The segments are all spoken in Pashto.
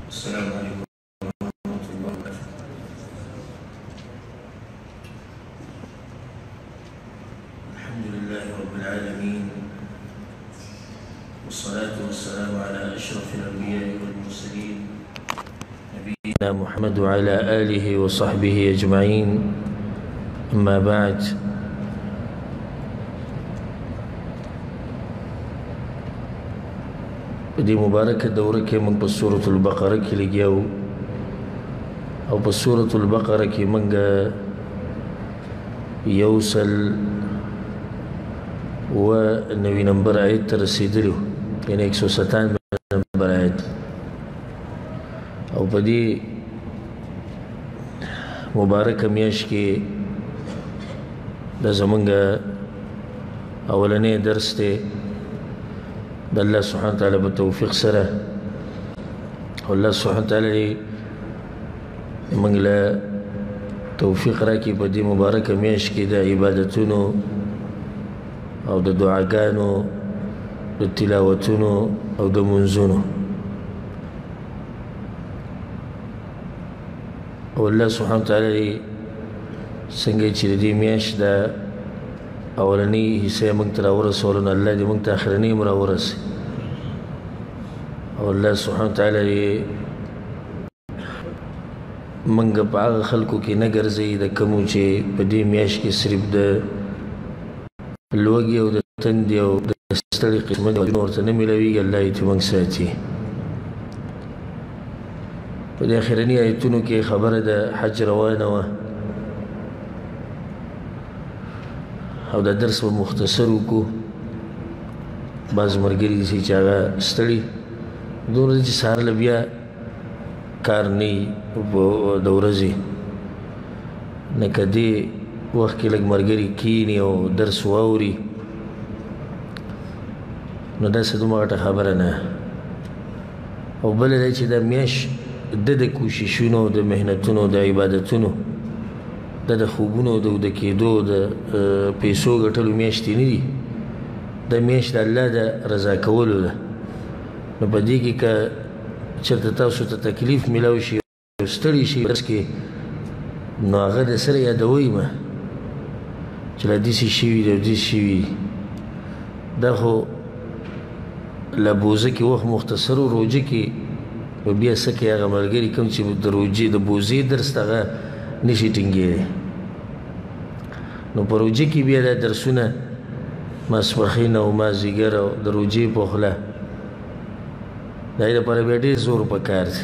السلام عليكم ورحمة الله وبركاته. الحمد لله رب العالمين، والصلاة والسلام على أشرف الأنبياء والمرسلين نبينا محمد وعلى آله وصحبه أجمعين. أما بعد، دي مباركة دورة كي من بسورة البقرة كي لجاو أو بسورة البقرة كي منغا يوصل ونبي نمبر آيات ترسيدلو يعني 107 نمبر آيات أو بدي مباركة مياش كي دا زمانغا أولاني درس تي دا الله سبحانه وتعالى بالتوفيق سره، والله سبحانه وتعالى من لا توفيق راكي بدي مباركة مياش كي دا عبادتونو أو دا دعاقانو دا تلاوتونو أو دا منزونو. والله سبحانه وتعالى سنگي چي دي مياش دا اولنی حصے منگ ترا ورسولنا اللہ دی منگ تا آخرنی مرا ورس. اور اللہ سبحانہ وتعالی منگ پا آغا خلقو کی نگر زی دا کمو چے پا دی میاش کی صرف دا لوگی او دا تندی او دا ستڑی قسمت ورطا نمیلوی گا اللہ تی منگ ساتی. پا دی آخرنی آیتونو کی خبر دا حج روانوا او دا درس با مختصرو کو باز مرگری سی چاگا ستڑی دور دی سار لبیا کار نی دورزی نکا دی وقت کی لگ مرگری کینی او درس واوری نو دا سدو مغتا خبرنا او بل دا چی دا میاش دا کوششونو دا محنتونو دا عبادتونو دا خوبونو دا کېدو دا پیسو ګټلو میاشتې نه دي، دا میاشت د الله د رضا کولو ده. نو په دې کې که چېرته تاسو ته تکلیف میلاو شي او ستړي شي درس کې، نو هغه د سره یادوئ مه چې لا داسې شوي دي او داسې شوي دي. دا خو له بوزه کې وخت مختصر و روجه کې نو بیا څه کوي هغه ملګري کوم چې د روجې د بوزې درس ته هغه نشي ټینګېدی. نو په روجې کې بیا دا درسونه ماسپښین او مازدیګر او د روجې په خوله د هغې دپاره بیا ډېر زور پکار دی.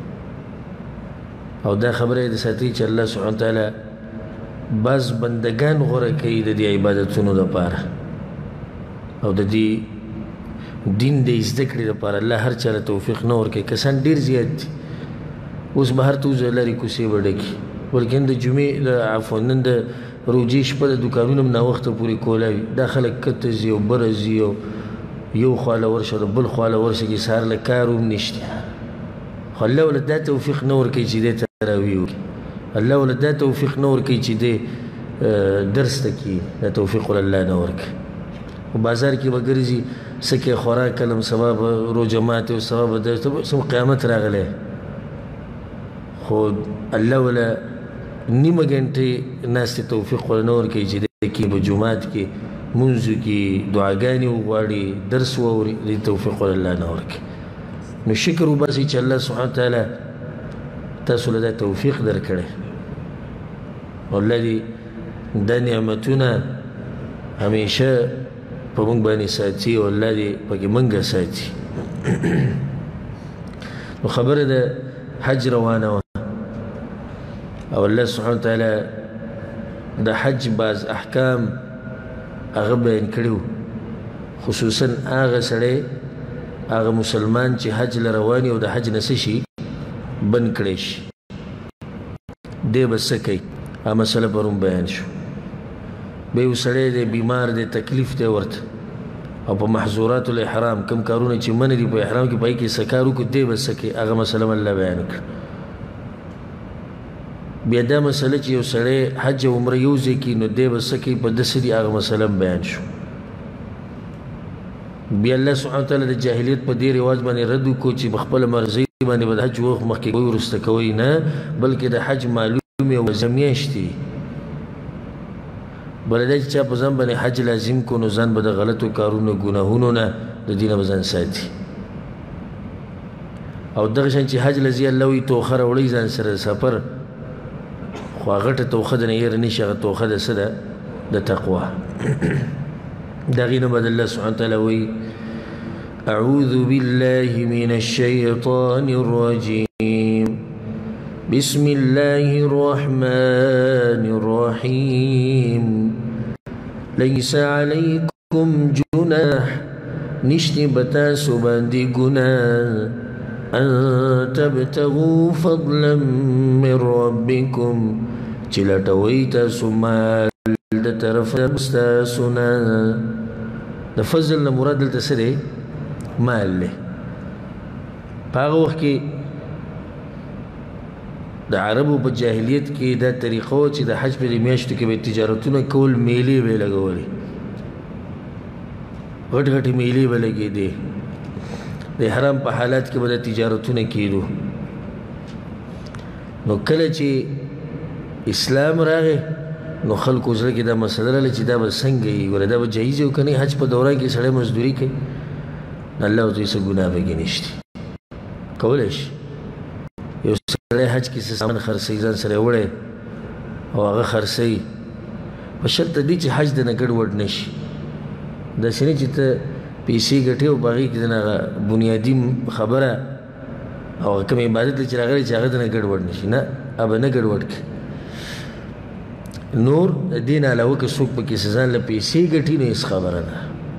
او دا خبره یې د ساتي چې الله سبحانه وتعالی بعض بندګان غوره کوي د دې عبادتونو دپاره او د دې دین د زده کړې دپاره الله هر چا له توفیق نه ورکوي. کسان ډېر زیات دي، اوس به هر توزه لرې کوڅې به ډکي، بلکې نن د جمعې عفوا نن د روجې شپه د دوکانونه هم ناوخته پورې کولاوي. دا خلک کته ځي او بره ځي او یو خواله ورشه د بل خواله ورشه چې سهار له کار هم نشته. خو الله ورله دا توفیق نه ورکوي چې دی تراویح وکړي، الله ورله دا توفیق نه ورکوي چې دی درس ته کي، دا توفیق ورله الله نه ورکوي. په بازار کې به ګرځي څه کې خوراک کلم سبا به روژه ماتې او سبا به درس قیامت راغلی، خو الله ولا نیمه ګنټې ناستې توفیق ولا نه ورکوي چې دی کې په جومات کې منځو کې دعاګانې وغواړي درس واوري، دې توفیق ولا الله نه ورکوي. نو شکر وباسئ چې الله سبحانه وتعالی تاسو له دا توفیق درکړی او الله دې دا نعمتونه همیشه په موږ باندې ساتي او الله دې پکې موږ ساتي. نو خبره د حج روانه وه او الله سبحانه وتعالی د حج بعض احکام هغه بیان کړي، خصوصا هغه سړی هغه مسلمان چې حج له روان او د حج نه څه شي بند کړی شي، دی به څه کوي؟ هغه مسله پرون بیان شو. بیا یو سړی دی بیمار دی، تکلیف دی ورته، او په محظورات الاحرام کم کارونه چې منع دي په احرام کې پای کې څه کار وکړو، دی به څه کوي؟ هغه مسله الله بیان کړه. بیا دا مسله چې یو سړی حج او عمره یو ځای کړي نو دی به څه کوي؟ په داسې دي هغه مسله بیان شو. بیا الله سبحانه وتعالی د جاهلیت په دې رواج باندې رد وکړو چې بخپله مرضی باندې به د حج وخت مخکې کوئ وروسته کوئ نه بلکې د حج معلومې وجه میاشتې بله دا چې چا په ځان باندې حج لازم کو نو ځان به د غلطو کارونو ګناهونو نه د دینه به ځان ساتي او دغه شان چې حج لذي الله وي توخه راوړئ ځان سره د سفر خو غټه توخه د نه یېره نشي هغه توخه د څه ده د تقوا د هغې نه به د الله سبحانه وتعالی وایي أعوذ بالله من الشيطان الرجيم بسم الله الرحمن الرحيم ليس عليكم جناح نشتي بتاسو باندي گناه أن تبتغوا فضلا من ربكم چلټوي تاسو مال د طرف استاسنا د فضل نه مراد دلته څه دی مال دی په هغه وخت کې د عربو په جاهلیت کې دا طریقه وه چې د حج په دې میاشتو کې به تجارتونه کول میلې به یې لګولې غټ غټې میلې به لګېدې د حرام په حالات کې به د تجارتونه کېدو نو کله چې اسلام راغی نو خلکو زړه کې دا مسله راغله چې دا به څنګه وي ګوره دا به جایز وي او که نه حج په دوران کې سړی مزدوري کوي الله ورته څه ګناه پکې نشته کولی شي یو سړی حج کې څه سامان خرڅوي ځان سره یې وړی او هغه خرڅوي په شرط د دې چې حج دنه ګډوډ نه شي داسې نه چې ته پیسې ګټې او په هغې کې دنه هغه بنیادي خبره او کوم عبادت چې راغلی چې هغه دنه ګډوډ نه شي نه هغه به نه ګډوډ کړي نور د دې نه علاوه که څوک پکې ځان له پیسې ګټي نو هېڅ خبره نه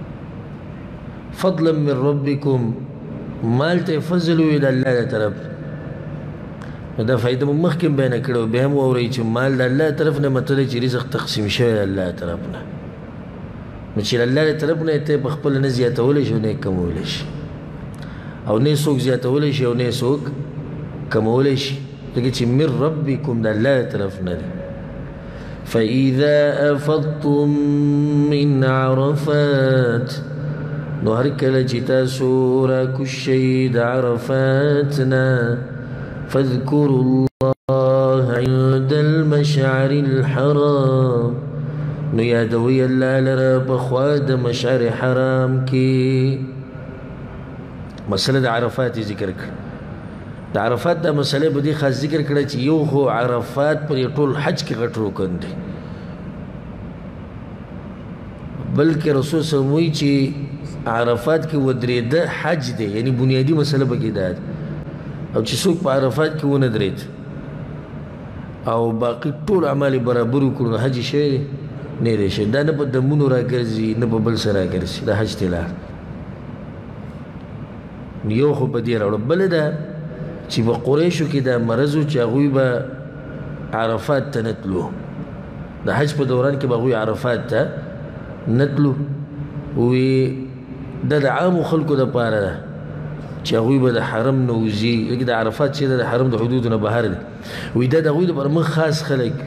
فضلا من ربکم مال ته فضل وي د الله له طرف نو دا فایده مو مخکې بیانه کړې وه بیا هم واورئ چې مال د الله طرف نه مطلب چې رزق تقسیم شوی د الله طرف نه نو چې د الله له طرف نه ته په خپله نه زیاتولی شي او نه یې کمولی شي او نه څوک زیاتولی شي او نه څوک کمولی شي ځکه چې من ربکم د الله له طرف نه دی فإذا أفضتم من عرفات نو هر کله چې تاسو راکوشئ د عرفاتنا فاذكروا الله عند المشعر الحرام نو یادوي الله لره په خوا د مشعر حرام کې مسله د عرفات ذکر کړه د عرفات دا مسله به دې خاص ذکر کړه چې یو خو عرفات پر ټول حج کې غټ رکن دی بلکې رسول صلی الله علیه وسلم وایي چې عرفات کې ودرېده حج دی یعنی بنیادی مسله پکې دا ده او چې څوک په عرفات کې ونه درېد او باقي ټول اعمال برابر وکړو نو حج شوی دی نه دی شوی دا نه په دمونو راګرځي نه په بل څه راګرځي دا حج ته لاړ یو خو په دې راوړه بله ده چې په قریشو کې دا مرض و چې هغوی به عرفات ته نه تلو د حج په دوران کې به هغوی عرفات ته نه تلو وی دا د عامو خلکو دپاره ده چې هغوی به د حرم نه وځي لکه د عرفات چې د حرم د حدودو نه بهر دی وی دا د هغوی دپاره موږ خاص خلک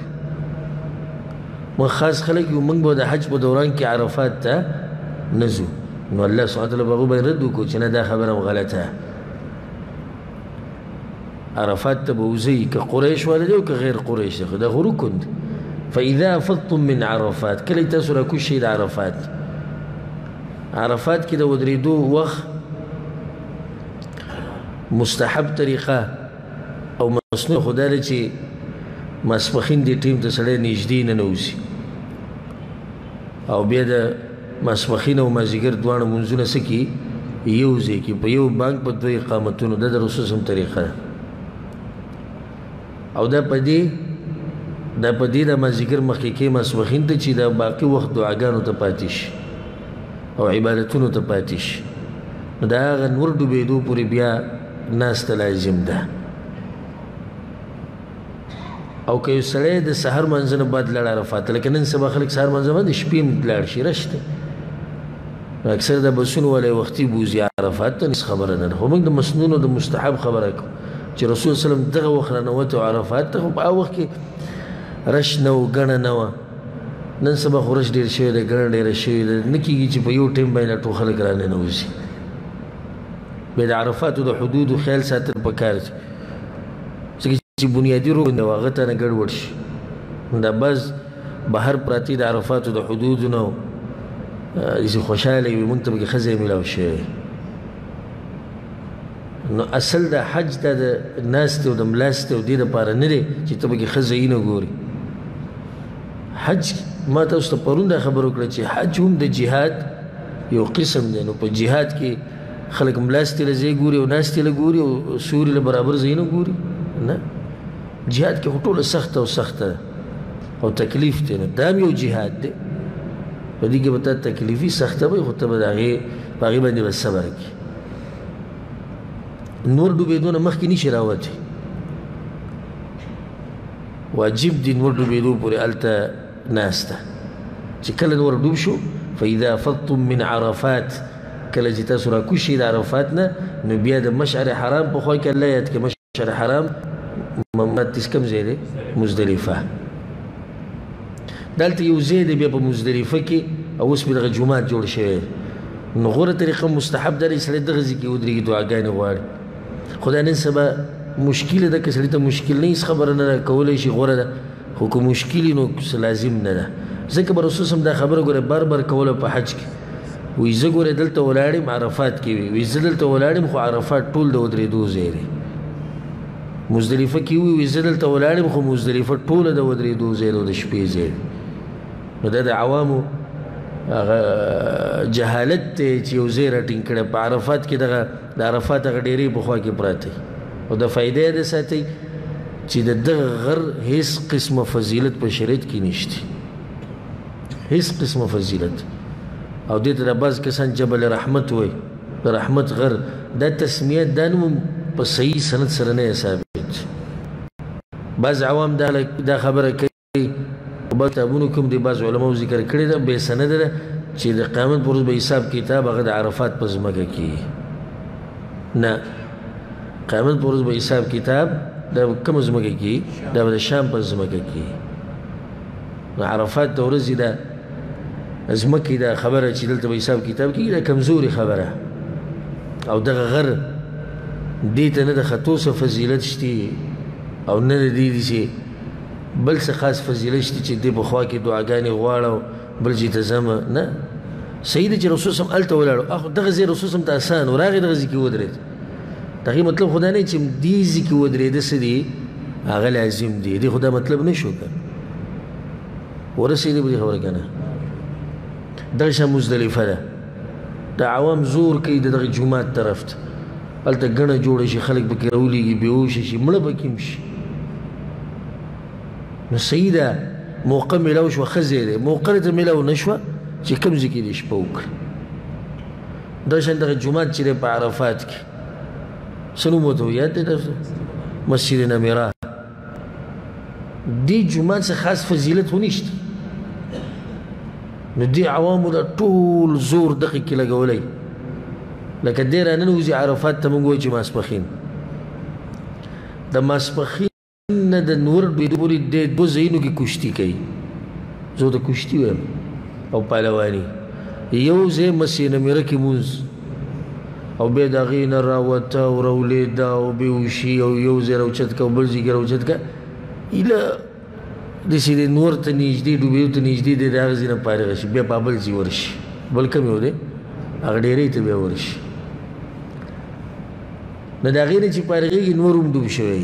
یو موږ به د حج په دوران کې عرفات ته نه ځو نو الله سبحانه وتعالی به هغوی باندې رد وکړو چې نه دا خبره هم غلطه عرفات ته به وځئ که قریش والا دی او که غیر قریش دی خو دا خو رکن دی فاذا افضتم من عرفات کله تاسو راکوشئ د عرفات عرفات کې د ودرېدو وخت مستحب طریقه او مسنون خو دا ده چې ماسپښین دې ټیم ته سړی نږدې نه نوځي او بیا د ماسپښین او مازدیګر دواړه لمونځونه څه کړي یو ځای کې په یو بانک په دوه اقامتونو دا د رسول صلی طریقه ده او دا په دې د مازدیګر مخکې کې ماسپښین ته چې دا باقي وخت دعاګانو ته پاتې شي او عبادتونو ته پاتې شي نو د هغه نور ډوبېدو پورې بیا ناسته لازم ده او که یو سړی د سحر منځه نه بعد لاړ عرفات ته لکه نن سبا خلک سحر منځه باندې شپې هم لاړ شي رش دی اکثر د بسونو والی وختي بوځي عرفات ته هېڅ خبره نه ده خو موږ د مسنونو د مستحب خبره کوو چې رسول وسلم دغه وخت رانوت عرفات ته خو په هغه وخت کې رش نه و ګڼه نه وه نن سبا خو رش ډېر شوی دی ګڼه ډېره شوې ده نه کېږي چې په یو ټایم باندې ټول خلک راننوځي بیا د عرفاتو د حدودو خیال ساتل پکار دي ځکه چې بنیادي رکن دی هغه ته نه ګډوډ شي دا بعض بهر پراته د عرفاتو د حدودو نه داسې خوشحاله وي موږ ته پکې ښځې میلاو شوی نو اصل د حج دا د ناستې او د ملاستې او دې دپاره نه دی چې ته پکې ښه ځایونه ګوري حج ما تاسو ته پرون دا خبر وکړه چې حج هم د جهاد یو قسم دی نو په جهاد کې خلک ملاستې له ځای ګوري او ناستې له ګوري او سوري له برابر ځایونه ګوري نه جهاد کې خو ټوله سخته او سخته او تکلیف دی نو دا هم یو جهاد دی په دې کې به تا تکلیفي سخته وي خو ته به د هغې په هغې باندې به صبر کړي نور ډوبېدو نه مخکې نشي راوتی واجب دي نور ډوبېدو پورې هلته ناسته چې کله نور ډوب شو فاذا فضتم من عرفات کله چې تاسو راکوز شئ د عرفات نه نو بیا د مشعر حرام په خوا کې الله یاد کړي مشعر حرام ممتس کوم ځای دی مزدلفه دلته یو ځای دی بیا په مزدلفه کې او اوس بیا دغه جومات جوړ شوی نو غوره طریقه مستحب ده چې سړی دغه ځای کې ودرېږي دعاګانې غواړي خو دا نن سبا مشکله ده که سړي ته مشکل نه هېڅ خبره نه ده کولی شي غوره ده خو که مشکل وي نو لازم نه ده ځکه به رسول صم دا خبره ګوره بار بار کوله په حج کې وایي زه ګوره دلته ولاړ یم عرفات کې وي وایي زه دلته ولاړ یم خو عرفات ټول د ودرېدو ځای دی مزدلفه کې وي زه دلته ولاړ یم خو مزدلفه ټوله د ودرېدو ځای دی او د شپې ځای دی نو دا د عوامو جهالت دی چې یو ځای راټینګ کړی په عرفات کې دغه د عرفات هغه ډېرې په خوا کې پراته او د فایده یې د ساتئ چې د دغه غر هیڅ قسمه فضیلت په شریعت کې نشته هیڅ قسمه فضیلت او دې ته د بعض کسان جبل رحمت وایي د رحمت غر دا تسمیه دا نوم په صحیح سند سره نه ثابت بعض عوام دا خبره کوي په کتابونو کې هم د بعض علماو ذکر کړې ده بې سنده ده چې د قیامت پر ورځ به حساب کتاب هغه د عرفات په ځمکه کې نه قیامت پر ورځ به حساب کتاب د کومه ځمکه کې دا به د شام په ځمکه کې نو عرفات د ورځې دا ځمکې دا خبره چې دلته به حساب کتاب کېږي دا کمزورې خبره او دغه غر دې ته نه د ختو څه فضیلت شته او نه د دې چې بل څه خاص فضیلت شته چې دې په خوا کې دعاګانې غواړه بل چې ته ځمه نه صحیح دی چې رسول صم هلته ولاړو دغه ځای رسول صم ته اسان و راغی دغه ځای کې ودرېد د هغې مطلب خو دا نه چې دې ځای کې ودرېده څه دی هغه لازم دی دې خو دا مطلب نه شو که ورسېدې به دې خبره که نه دغه شان مزدلفه ده د عوام زور کوي د دغه جومات طرف ته هلته ګڼه جوړه شي خلک پکې راولېږي بېهوشه شي مړه پکې هم شي نو صحیح ده موقع میلاو شوه ښه ځای دی موقع ته میلاو نه شوه چې کوم ځای کې دې شپه وکړه دا شان دغه جومات چې دی په عرفات کې څه نوم ورته یاد دی تاسو مسجد نمیرا دې جومات څه خاص فضیلت خو نشته نو دې عوامو دا ټول زور دغې کې لګولی لکه دې راننوځي عرفات ته موږ وایو چې ماسپښین د ماسپښین نه د نور ډوبېدو پورې دې دوه ځایونو کې کشتي کوي زه د کشتي وایم او پهلواني یو ځای مسجد نمیره کې مونځ او بیا د هغې نه راوته او راولېده او بېهوشي او یو ځای راوچت که او بل ځای کې راوچت که ایله داسې د نور ته نږدې ډوبېدو ته نږدې دی د هغه ځای نه فارغه شي بیا په بل ځای ورشي بل کوم یو دی هغه ډېرۍ ته بیا ورشي نو د هغې نه چې فارغېږي نور هم ډوب شوی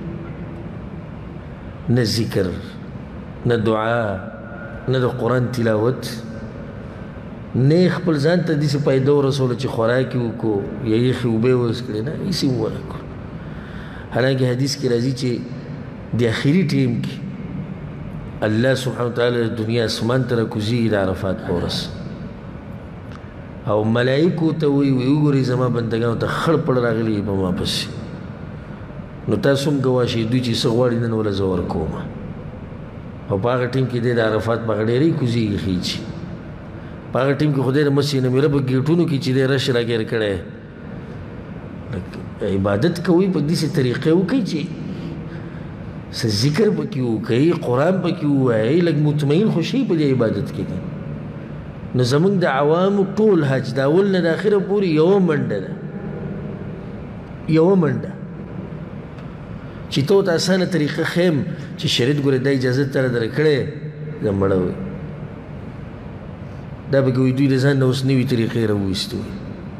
نه ذکر نه دعا نه د قرآن تلاوت نه خپل ځان ته داسې فایده ورسوله چې خوراک یې وکړو یا یخې اوبه یې وڅښلې نه هېڅ یې ونه کړو حالانکې حدیث کې راځي چې د اخري ټیم کې الله سبحانه وتعالی د دنیا اسمان ته راکوزېږي د عرفات په ورځ او ملایکو ته وایي وګورئ زما بندګانو ته خړ پړ راغلي په ما پسې نو تاسو هم ګواه شئ دوی چې څه غواړي نن وله زه ورکوم او په هغه ټیم کې دی د عرفات په هغه ډېرې کوزېږي خېچي په هغه ټیم کې خو دی د مسجد نمیره په ګېټونو کې چې دی رش راګیر کړی عبادت کوئ په داسې طریقې وکئ چې څه ذکر پکې وکئ قرآن پکې ووایئ لږ مطمئن خو شئ په دې عبادت کې نو زمونږ د عوامو ټول حج د اول نه د اخره پورې یوه منډه ده یوه منډه چې ته ورته اسانه طریقه ښیم چې شریعت ګوره دا اجازه تاله درکړې زه مړه وي دا به کوي دوی د ځان نه اوس نوي طریقې راوویستې وي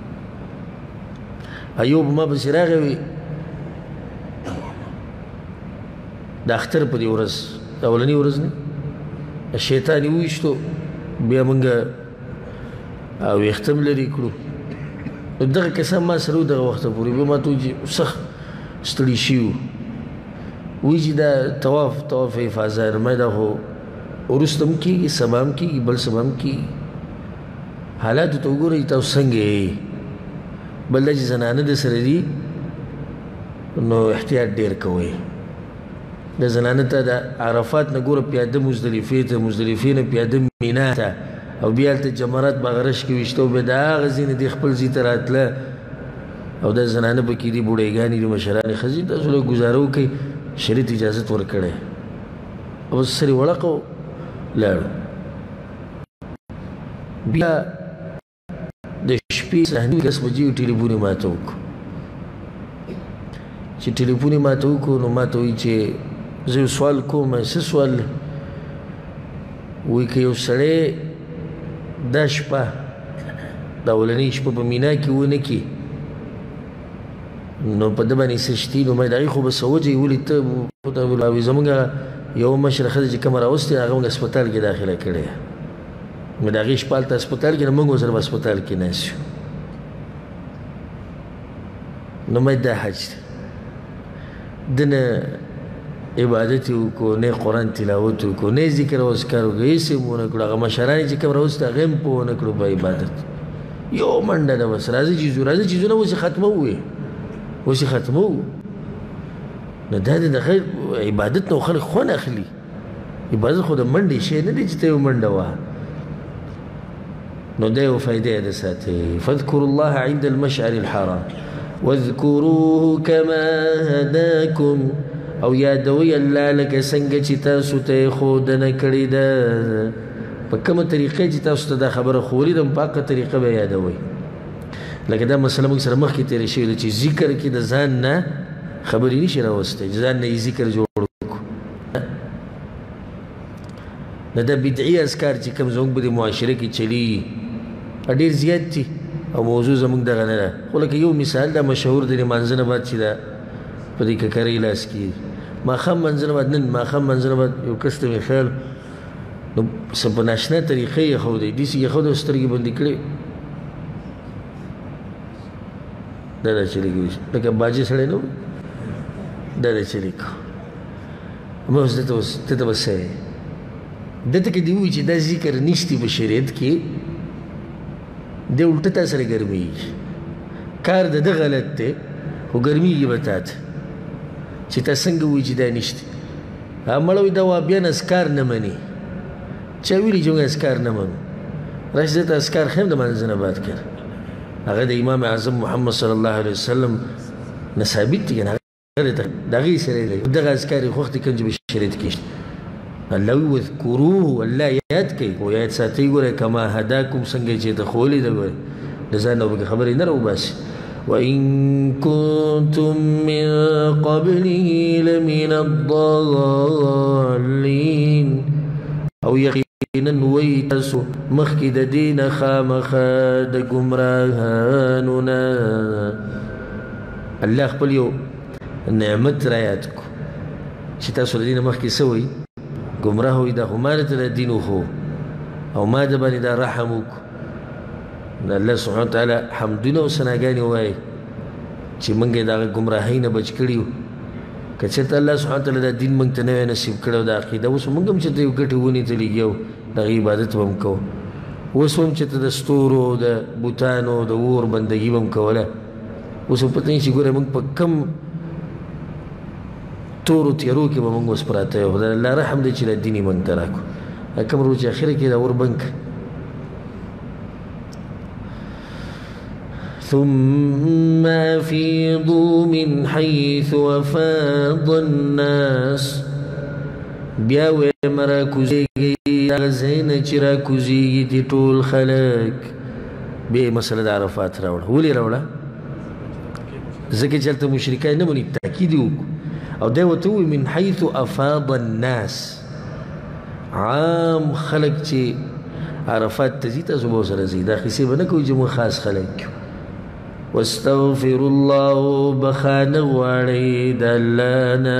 ایوب ما پسې راغی وي د اختر په دې ورځ د اولنۍ ورځ نه شیطان یې وویشتو بیا موږ ویښته م لرې کړو نو دغه کسان ما سره و دغه وخته پورې بیا ما ته وایي چې سخت ستړي شوي وایي چې دا طواف افاظه ما دا خو وروسته هم کېږي سبا هم کېږي بل سبا هم کېږي حالاتو ته وګورئ تاسو څنګه یې بل دا چې زنانه د سره دي نو احتیاط ډېر کوئ د زنانه ته د عرفات نه ګوره پیاده مزدلفې ته مزدلفې نه پیاده مینا ته او بیا هلته جمرات بغرش کې ویشته او بیا د هغه ځای نه دې خپل ځای ته راتله او دا زنانه پکې دي بوډۍ دي مشرانې ښځې تاسو لږ ګزاره وکړئ شریعت اجازت ورکړی او بس سر یې وړقه لاړو بیا د شپې سهني 10 بجې ټلیفون یې ماته وکړو چې ټلیفون یې ماته وکړو نو ماته وایي چې زه یو سوال کوم څه سوال دی وایي که یو سړی دا شپه دا اولنۍ شپه په مینا کې ونه کړي نو په ده باندې څه شتي نو ما د هغې خو به څه وجه یې ولې ته زمونږ یوه مشره ښځه چې کومه راوستې هغه موږ هسپتال کې داخله کړې نو د هغې شپه هلته هسپتال کې نو موږ ورسره په هسپتال کې ناست یو نو ما دا حج دی ده نه عبادت یې وکړو نه قرآن تلاوت وکړو نه ذکر او اذکار وکړو هېڅ یې ونه کړو هغه مشران یې چې کوم راوستې هغه هم پوه ونه کړو په عبادت یو منډه ده بس راځه چیزونه اوس یې ختموو اوس یې ختموو نو دا د دغه عبادت نه خلک خوند اخلي عبادت خو د منډې شی نه دی چې ته یو منډه وهه نو دا یو فایده یې ده ساتئ فاذکروا الله عند المشعر الحرام واذکروه کما هداکم او یادوئ الله لکه څنګه چې تاسو ته یې ښودنه کړې ده په کومه طریقه چې تاسو ته دا خبره ښوولې ده په هغه طریقه به یادوئ لکه دا مسله موږ سره مخکې تېره شوې ده چې ذکر کې د ځان نه خبرې نشي راوستی چې ځان نه یې ذکر جوړ کړو نه دا بدعي اذکار چې کوم زموږ په دې معاشره کې چلیږي ډېر زیات دي او موضوع زموږ دغه نه ده خو لکه یو مثال دا مشهور دی لمانځه نه بعد چې دا په دې ککرۍ لاس کې ماښام منځه نه بعد نن ماښام منځه نه بعد یو کس ته مې خیال نو څه په ناشنا طریقه یې ایښودی داسې یې ایښودی او سترګې بندې کړې دا دا چې لګي لکه باجې سړی نه دا دا چې لیکو ما اوس ته ته به څه یې دته کې دې ووایي چې دا ذکر نشتی په شریعت کې دی الټه تا سره ګرمېږي کار د ده غلط دی خو ګرمېږي به تا ته چې تا څنګه ووایي چې دا نشتی مړه وایي دا وابیان اذکار نه مني چا ویلي چې موږ اذکار نه منو راشي زه ته اذکار ښیم د مانځه نه بعد کړه هغه د امام اعظم محمد صلی الله علیه وسلم نه ثابت دي که نه د هغې سره دی دغه اذکار یې خوښ دي کوم چې په شریعت کې شته الله وی وذکروه الله یاد کوي او یاد ساتئ ګوره کما هداکم څنګه چې ته ښوولې ده ګوره د ځان نه پکې خبرې نه راوباسي وإن كنتم من قبله لمن الضالين او یقینا وی تاسو مخکې د دې نه خامخا د ګمراهانو نه الله خپل یو نعمت را یاد کو چې تاسو د دې نه مخکې څه وایي ګمراه وي دا خو ما نه ته د دین وښو او ما د باندې دا رحم وکړو د الله سبحانه وتعالی حمدونه او ثناګانې ووایي چې موږ یې د هغه ګمراهۍ نه بچ کړي یو که چېرته الله سبحانه وتعالی دا دین موږ ته نه وی نصیب کړی او دا عقیده اوس موږ هم چېرته یو ګټې ونې ته لګي او د هغې عبادت به هم کوو اوس هم چېرته د ستورو د بوتانو د اور بندګي به هم کوله اوس هم پته نه شي ګوره موږ په کم تورو تیرو کې به موږ اوس پراته یو خدای الله رحم دی چې دا دین یې موږ ته راکړو کوم روز چې اخره کې دا اور بند کړه ثم أفيضوا من حيث أفاض الناس بیا ویم راکوزیږي هغه ځای نه چې راکوزیږي دي ټول خلک بیا یې مسله د عرفات راوړه ولې راوړه ځکه چې هلته مشرکان نه مني تاکید یې وکړو او دی ورته ووایي من حیث افاض الناس عام خلک چې عرفات ته ځي تاسو به ورسره ځئ دا قیسې به نه کوئ چې موږ خاص خلک یو واستغفر الله بخانه غواړئ د الله نه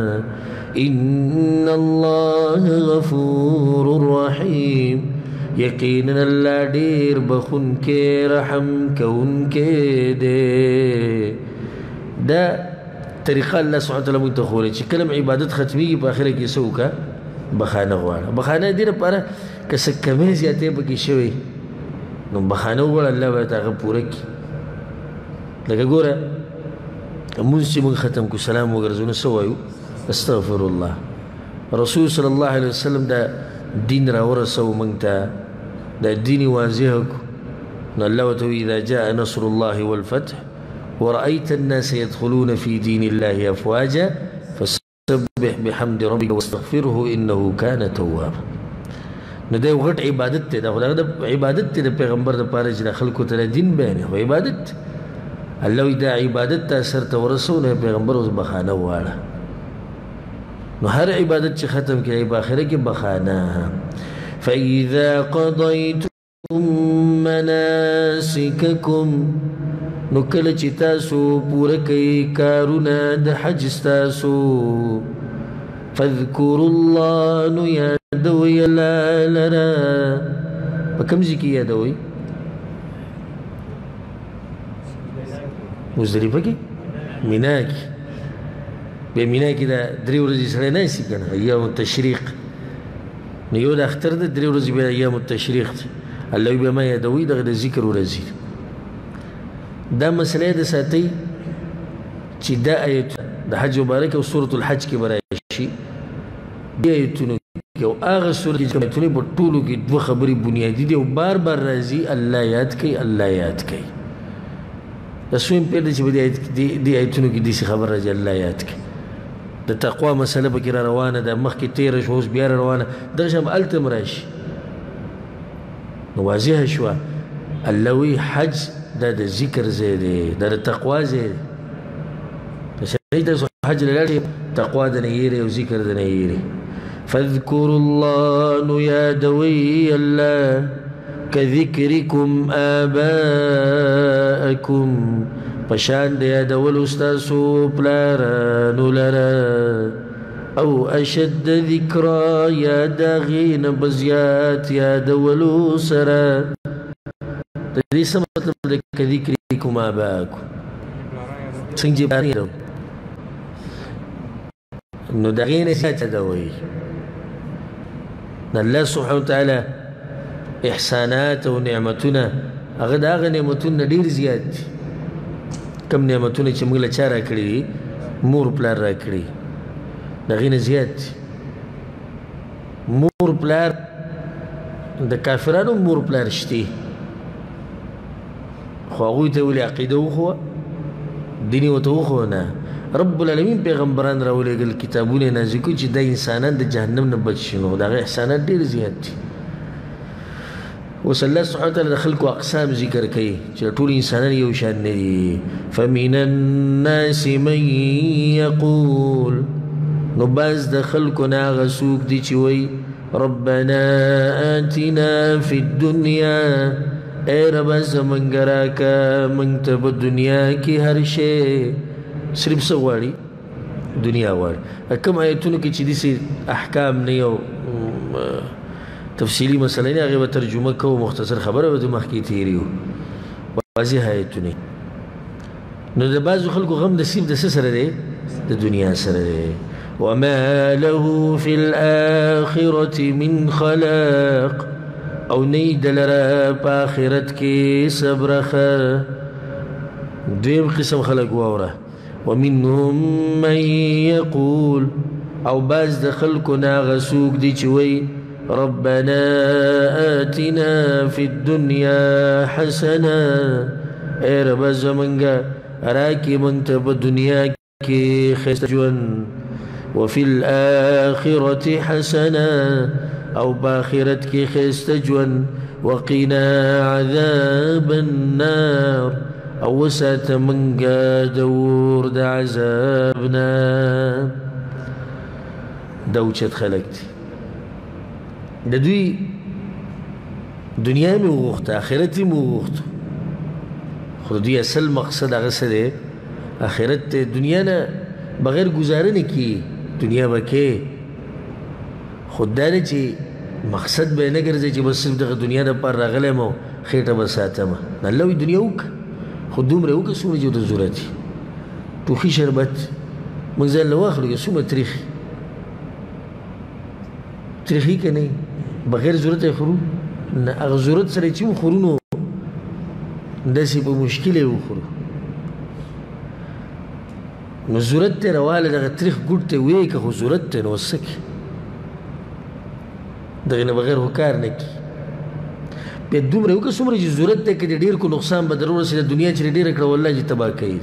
ان الله غفور رحیم یقینا الله ډیر بخونکی رحم کوونکی دی دا طریقه الله سبحانه وتعالی موږ ته ښوولې چې کله عبادت ختمیږي په آخره کې څه وکړه بخانه غواړه بخانه دې لپاره که څه کمې زیاتې پکې شوې نو بخانه وغواړه الله به هغه پوره کړي لکه ګوره لمونځ چې موږ ختم کړو سلام وګرځو نو څه وایو استغفر الله رسول صلی الله علیه وسلم دا دین راورسو موږ ته دا دین واضح کړو نو الله ورته وایي اذا جاء نصر الله والفتح ورأيت الناس يدخلون في دين الله أفواجا فسبح بحمد ربك واستغفره إنه كان توابا نو دا یو غټ عبادت دی دا خو دغه عبادت دی د پیغمبر دپاره چې د خلکو ته دین بیانوي خو عبادت الله وایي دا عبادت ته سرته ورسو نو پیغمبر اوس بخانه وواړه نو هر عبادت چې ختم کړي په آخره کې بخانه فإذا قضيتم مناسككم نو کله چې تاسو پوره کوئ کارونه د حج ستاسو فاذکروا الله نو یادوئ الله لره په کوم ځای کې یادوئ مزدلفه کې مینا کې بیا مینا کې دا درې ورځې سړی ناستي که نه ایام التشریق نو یو د اختر ده 3 ورځې بیا ایام التشریق ده الله بیا ما یادوئ دغه د ذکر ورځې دا مسئله د ساتي چې دا آیت د حج مبارک او سورة الحج کې به راشي دې آیتونو کې او هغه سورة کې آیتونه په ټولو کې دوه خبرې بنیادي دي او بار بار راځي الله یاد کوي الله یاد کوي دا سویم پیر دی چې په دې آیتونو کې داسې خبر راځي الله یاد کوي د تقوا مسله پکې را روانه ده مخکې تېره شوه اوس بیا را روانه دغه شان به هلته هم راشي نو واضحه شوه الله وایي حج دا د ذکر ځای دی دا د تقوا ځای دی سړی تاسو حج له لاړ شي تقوا د نه یېرې او ذکر د نه یېرې فاذکروا الله نو یادوئ الله كذکرکم آباءکم په شان د یادولو ستاسو پلارانو لره او اشد ذکرا یا د هغې نه به زیات یادولو سره د دې څه مطلب دی که ذکرکم آباءکم څنګه چې پلار یادوم نو د هغې نه زیات یادوئ الله سبحانه وتعالی احسانات او نعمتونه هغه د هغه نعمتونه ډېر زیات دي کم نعمتونه چې موږ له چا راکړي دي مور پلار راکړي د هغې نه زیات دي مور پلار د کافرانو مور پلار شته خو هغوی ته ولې عقیده وښوه دین یې ورته وښوه نه رب العالمین پیغمبران راولېږل کتابونه یې نازل کړي چې دا انسانان د جهنم نه بچ شي نو د هغه احسانات ډېر زیات دي اوس الله سبحانه وتعالی د خلکو اقسام ذکر کوي چې ټول انسانان یو شان نه دي فمن الناس من یقول نو بعض د خلکو نه هغه څوک دي چې وایي ربنا آتنا فی الدنیا ای ربه زمونږ راکه موږ ته په دنیا کې هر شی صرف څه غواړي دنیا غواړي کوم آیتونو کې چې داسې احکام نه یو تفصیلی مسله نه هغې به ترجمه کوو مختصر خبره به د مخکې تېري وو واضح آیتونه نو د بعضو خلکو غم نصیب د څه سره دی د دنیا سره دی وما له فی الآخرة من خلاق او نه د لره په آخرت کې څه برخه دویم قسم خلک واوره ومنهم من یقول او بعض د خلکو نه هغه څوک دي چې وایي ربنا آتنا في الدنيا حسنة اے رب زمنگا راکی منتب دنیا کی خیست جون وفي الآخرة حسنة او باخرت کی خیست جون وقنا عذاب النار او وساته منګه د اور د عذاب نه. دا اوچت خلک دي، د دوی دنیا مې وغوښته، آخرت یې مې وغوښته، خو د دوی اصل مقصد هغه څه دی؟ آخرت دی. دنیا نه بغیر ګزاره نه کیږي، دنیا به کې، خو دا نه چې مقصد به یې نه ګرځي چې بس صرف دغه دنیا دپاره راغلی یم او خېټه به ساتمه. الله وایي دنیا وکړه، خو دومره وکړه څومره چې ورته ضرورت وي. ټوخي شربت موږ ځان له واخلو که څومره تریخ تریخي که نه بغیر ضرورت یې خورو؟ نه، هغه ضرورت سره چې وخورو نو داسې په مشکل یې وخورو. نو ضرورت دی رواله دغه تریخ ګوټ ته ویې که، خو ضرورت دی نو څه کړي؟ دغې نه بغیر خو کار نه کړي. بیا دومره وکړه څومره چې ضرورت دی، که دې ډېر کو نقصان به در ورسېده. دنیا چې ډېره کړه والله چې تباه کوي.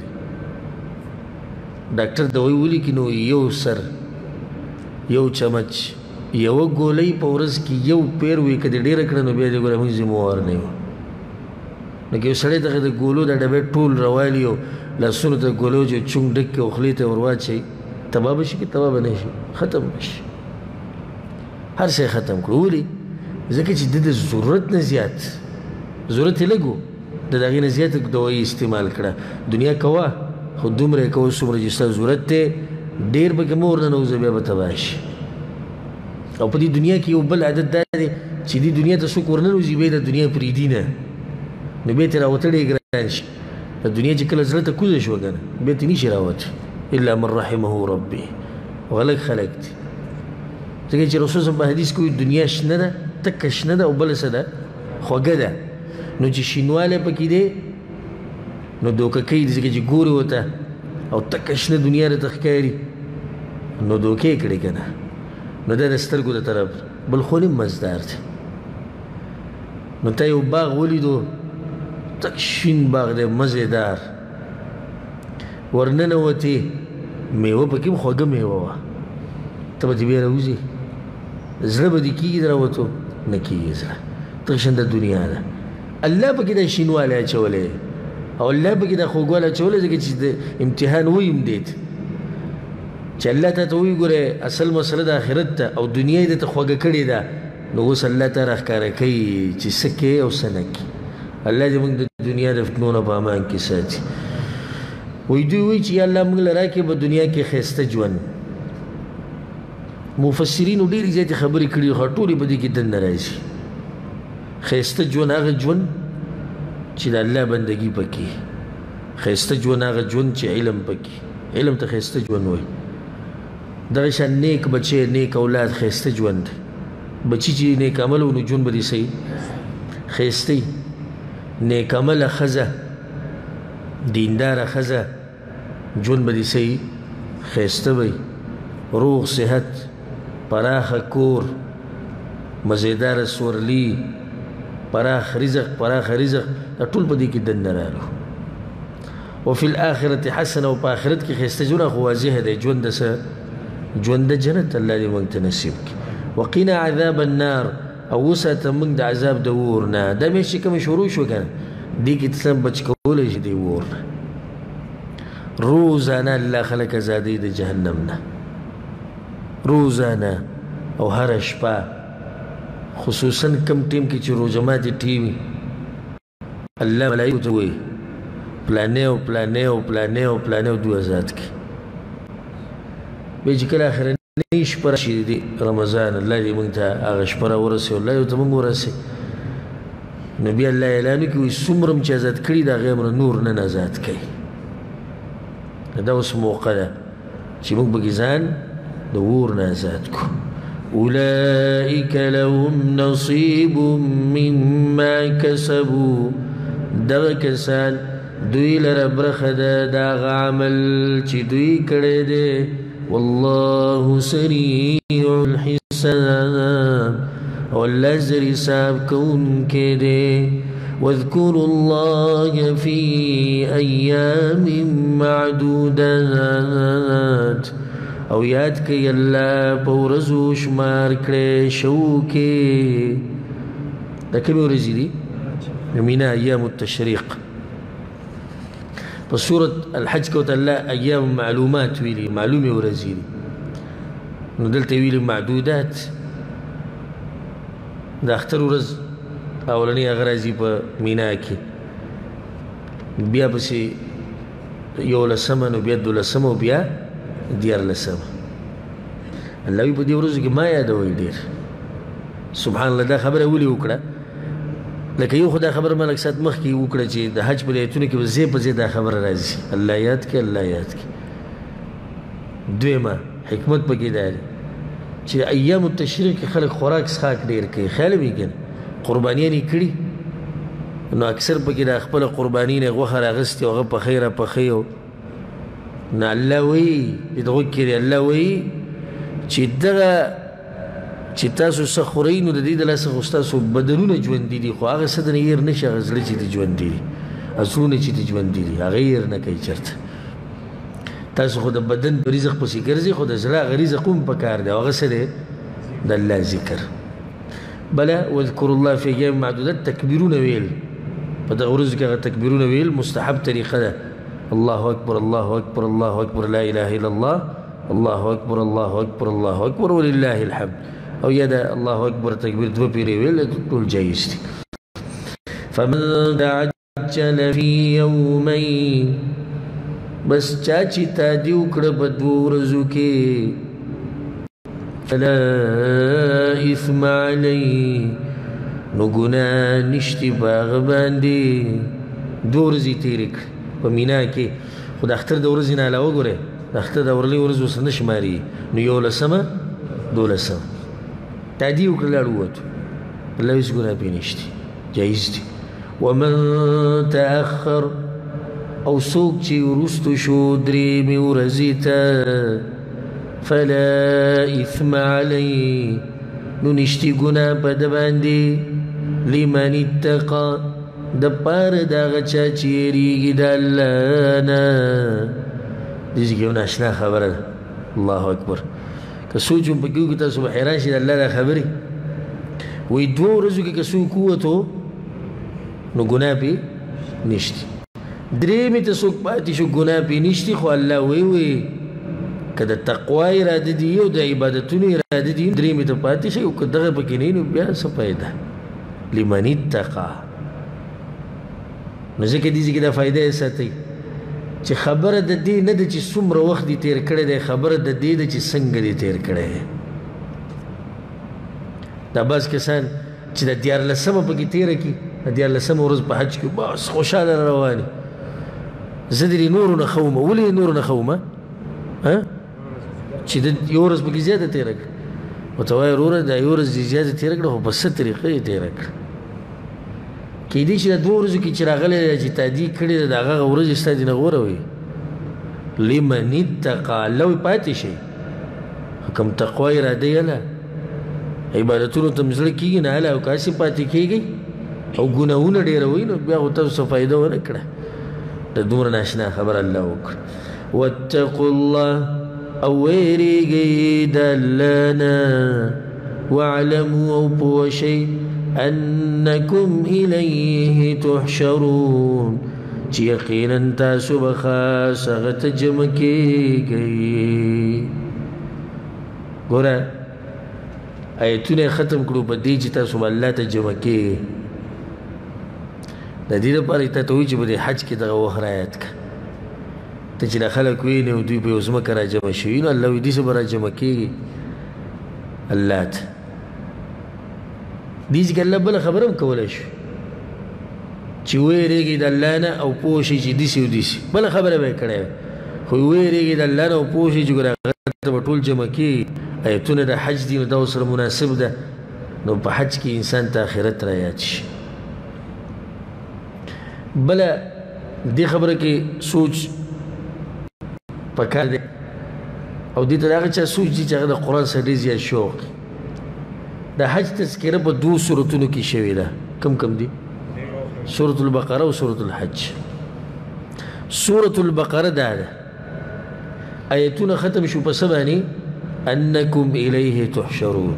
ډاکټر دوايي ولیکي نو یو سر، یو چمچ، یوه ګولۍ په ورځ کې یو پیر وي، که دې ډېره کړه نو بیا دې ګوره موږ ذموار نه یو. نو که یو سړی دغه د ګولو دا ډبې ټول راوالي او لاسونو ته ګولو چې چونګ ډک کړي او خولې ته ور واچوي، تباه به شي که تباه به نه شي؟ ختم به شي. هر شی ختم کړو. ولې؟ ځکه چې د ضرورت نه زیات، ضرورت یې لږ و، د هغې نه زیاته دوایي استعمال کړه. دنیا کوه خو دومره یې کوه څومره چې ستا ضرورت دی. ډېر پکې مه ورننوځه بیا به تباه شي. او په دې دنیا کې یو بل عادت دا دی چې دې دنیا ته څوک ورننوځي بیا د دنیا پرېږدي نه، نو بیا ترې راوتلی یې ګران شي. د دنیا چې کله زړه ته کوزه شوه که نه بیا ترې نشي راوتی، الا من رحمه ربي. غلط خلک دي. ځکه چې رسول صلی په حدیث کې وایي دنیا شنه ده، تکه شنه ده، او بله څه ده؟ خوږه ده. نو چې شینوالی پکې دی نو دوکه کوي، ځکه چې ګوري ورته او تکه شنه دنیا راته ښکاري نو دوکې یې کړې که نه. نو دا د سترګو د طرف بل خو نیم مزدار دی. نو تا یو باغ ولیدو، تک شین باغ دی مزېدار، ورننوتې میوه پکې هم خوږه میوه وه، ته به دې بیا راوځې؟ زړه به دې کېږي د راوتو؟ نه کېږي زړه. دغه شان د دنیا ده. الله پکې دا شینوالی اچولی او الله پکې دا خوږوالی اچولی، ځکه چې د امتحان ویم دی ته چې الله تا ته وایي ګوره اصل مسله د آخرت ته او دنیا یې درته خوږه کړې ده. نو اوس الله تا راښکاره کوي چې څه کوې او څه نه کوې. الله دې موږ د دنیا د فتنو نه په امان کې ساتي. وایي دوی وایي چې یا الله موږ له راکړې په دنیا کې ښایسته ژوند. مفسرینو ډېرې زیاتې خبرې کړي خو ټولې په دې کې دننه راځي. ښایسته ژوند هغه ژوند چې د الله بندګي پکې، ښایسته ژوند هغه ژوند چې علم پکې، علم ته ښایسته ژوند وایي. دغه شان نیک بچی، نیک اولاد ښایسته ژوند دی. بچی چې نیک عمل و نو ژوند به دې صحیح ښایسته وي. نیک عمله ښځه، دینداره ښځه، ژوند به دې صحیح ښایسته وي. روغ صحت، پراخه کور، مزیداره سورلي، پراخ رزق، پراخه رزق، دا ټول په دې کې دننه راغلو. وفي الآخرة حسنه، او په آخرت کې ښایسته ژوند خو واضح دی. ژوند د څه؟ ژوند د جنت. الله دې موږ ته نصیب کړي. وقنا عذاب النار، او وساته موږ د عذاب د اور نه. دا میاشت چې کومې شروع شوه که نه دې کې ته بچ کولی شي د اور نه. روزانه الله خلک ازادوي د جهنم نه، روزانه او هره شپه، خصوصا کم ټیم کې چې روژه ماتې ټیم وي الله ملایکو ته وایي پلانې او پلانې او پلانې او پلانې او دوی ازاد کړي. بیا چې کله آخرنۍ شپه راشي د رمضان، الله دې موږ ته هغه شپه راورسوي، الله دې ورته موږ ورسوي. نو بیا الله اعلان وکړي وایي څومره م چې ازاد کړي د هغې امره نور نن ازاد کوي. دا اوس موقع ده چې موږ پکې ځان د اور نه ازاد کړو. أولئك لهم نصيب مما كسبوا، دغه کسان دوی لره برخه ده د هغه عمل چې دوی کړی دی. والله سریع الحساب، او الله زر حساب کوونکی دی. واذكروا الله في أيام معدودات، او یاد کړئ الله په ورځو شمار کړی شو کې. دا کومې ورځې دي؟ من أيام التشريق. په سورة الحج کې ورته الله ایام معلومات ویلي معلومې ورځې دي نو دلته ویلي معدودات د اختر ورځ اولنۍ هغه راځي په مینا کې بیا پسې 11 نو بیا 12 او بیا 14 الله وی په دې ورځو کې ما یادوي ډېر سبحان الله دا خبره ولې وکړه لکه یو خدای خبر ملک سات مخکې وکړه چې د حج په ایتونو کې زی په زی دا خبره راځي الله یاد کې الله یاد کې دویمه حکمت پکې دا دی چې ایام التشریق کې خلک خوراک څښاک ډېر کوي خیال مې کړ قربانیان یې کړي نو اکثر پکې د خپله قرباني نه غوښه راغستې او هغه پخی راپخی او نو الله وایي د دغو کې دی الله وایي چې دغه چې تاسو څه خورئ نو د دې د لاسه خو ستاسو بدنونه ژوندي دي خو هغه څه د نه هېر نه شي هغه زړه چې دي ژوندي دي زړونه چې دي ژوندي دي هغه هېر نه کوي چېرته تاسو خو د بدن رزق پسې ګرځئ خو د زړه هغه رزق هم پکار دی او هغه څه دی د الله ذکر بله واذکروا الله فی ایام معدودات تکبیرونه ویل په دغه ورځو کې هغه تکبیرونه ویل مستحب طریقه ده الله اکبر الله اکبر الله اکبر لا اله الا الله الله اکبر الله اکبر الله اکبر ولله الحمد او یا دا الله اکبر تکبیر دو پیری ویل ټول جایز دي فمن تعجل فی یومین بس چا چې تادي وکړه په دوو ورځو کې فلا اثم علیه نو ګناه نشته په هغه باندې دوه ورځې تېرې کړه په مینا کې خو د اختر د ورځې نه علاوه ګورئ د اختر د اورلۍ ورځ اوس نه شماري نو 11 12 تادي وکړه لاړ ووتو الله هېڅ ګناه پرې نشته جایز دي ومن تأخر او څوک چې وروستو شو درېیمې ورځې ته فلا اثم علیه نو نشتي ګناه په ده باندې لمن اتقى د پاره د هغه چا چې یېرېږي د الله نه دې کې یو ناشنا خبره ده الله اکبر که سوچ هم پکې وکړي تاسو به حیران شئ د الله دا خبرې وایي دوه ورځو کې که څوک ووتو نو ګناه پرې نشته درېیمې ته څوک پاتې شو ګناه پرې نشته خو الله وایي که د تقوا اراده دي او د عبادتونو اراده دي درېیمې ته پاتې شي او که دغه پکې نه وي نو بیا څه فایده لمن اتقى نو ځکه دې ځای کې دا فایده یې ساتئ چې خبره د دې نه ده چې څومره وخت دې تېر کړی دی خبره د دې ده چې څنګه دې تېر کړی دی دا بعض کسان چې د 14مه پکې تېره کړي د 14مه ورځ په حج کې بس خوشحاله رواني زه دې نورو نه ښومه ولې نورو نه ښومه چې د یو ورځ پکې زیاته تېره کړه ورته وایه وروره دا یو ورځ دې زیاته تېره کړه خو په څه طریقه یې تېره کړه کېدای شي د 2 ورځو کې چې راغلی دی چې تادي کړې ده د هغه ورځې ستا دې نه غوره وي لمن اتقى الله وایي پاتې شئ کوم تقوا اراده یې هله عبادتونو ته مې زړه کېږي نه هله او کاسې پاتې کېږئ او ګناهونه ډېروئ نو بیا خو تاسو څه فایده ونه کړه د دومره ناشنا خبره الله وکړه واتقوا الله او ویریږئ د الله نه واعلموا او پوه شئ انکم الیه تحشرون چې یقینا تاسو به خاص هغه ته جمع کېږئ ګوره آیتونه ختم کړو په دې چې تاسو به الله ته جمع کېږئ د دې لپاره تا ته وایي چې په دې حج کې دغه وخت رعایت کړه ته چې دا خلک وینې او دوی په یو ځمکه را جمع شوي نو الله وایي دې څه به را جمع کېږي الله ته دې ځکه الله بله خبره هم کولی شو چې ویرېږئ د الله نه او پوه شئ چې داسې او داسې بله خبره به یې کړې وه خو ویرېږئ د الله نه او پوه شئ چې ګوره هغه ته به ټول جمع کېږي ایتونه د حج دي نو دا ورسره مناسب ده نو په حج کې انسان ته آخرت را یاد شي بله دې خبره کې سوچ پکار دی او دې ته د هغه چا سوچ دي چې هغه د قرآن سره ډېر زیات شوق د حج تذکره په 2 سورتونو کې شوې ده کم کم دي سورة البقره او سورة الحج سورة البقره دا ده آیتونه ختم شو په څه باندې انکم الیه تحشرون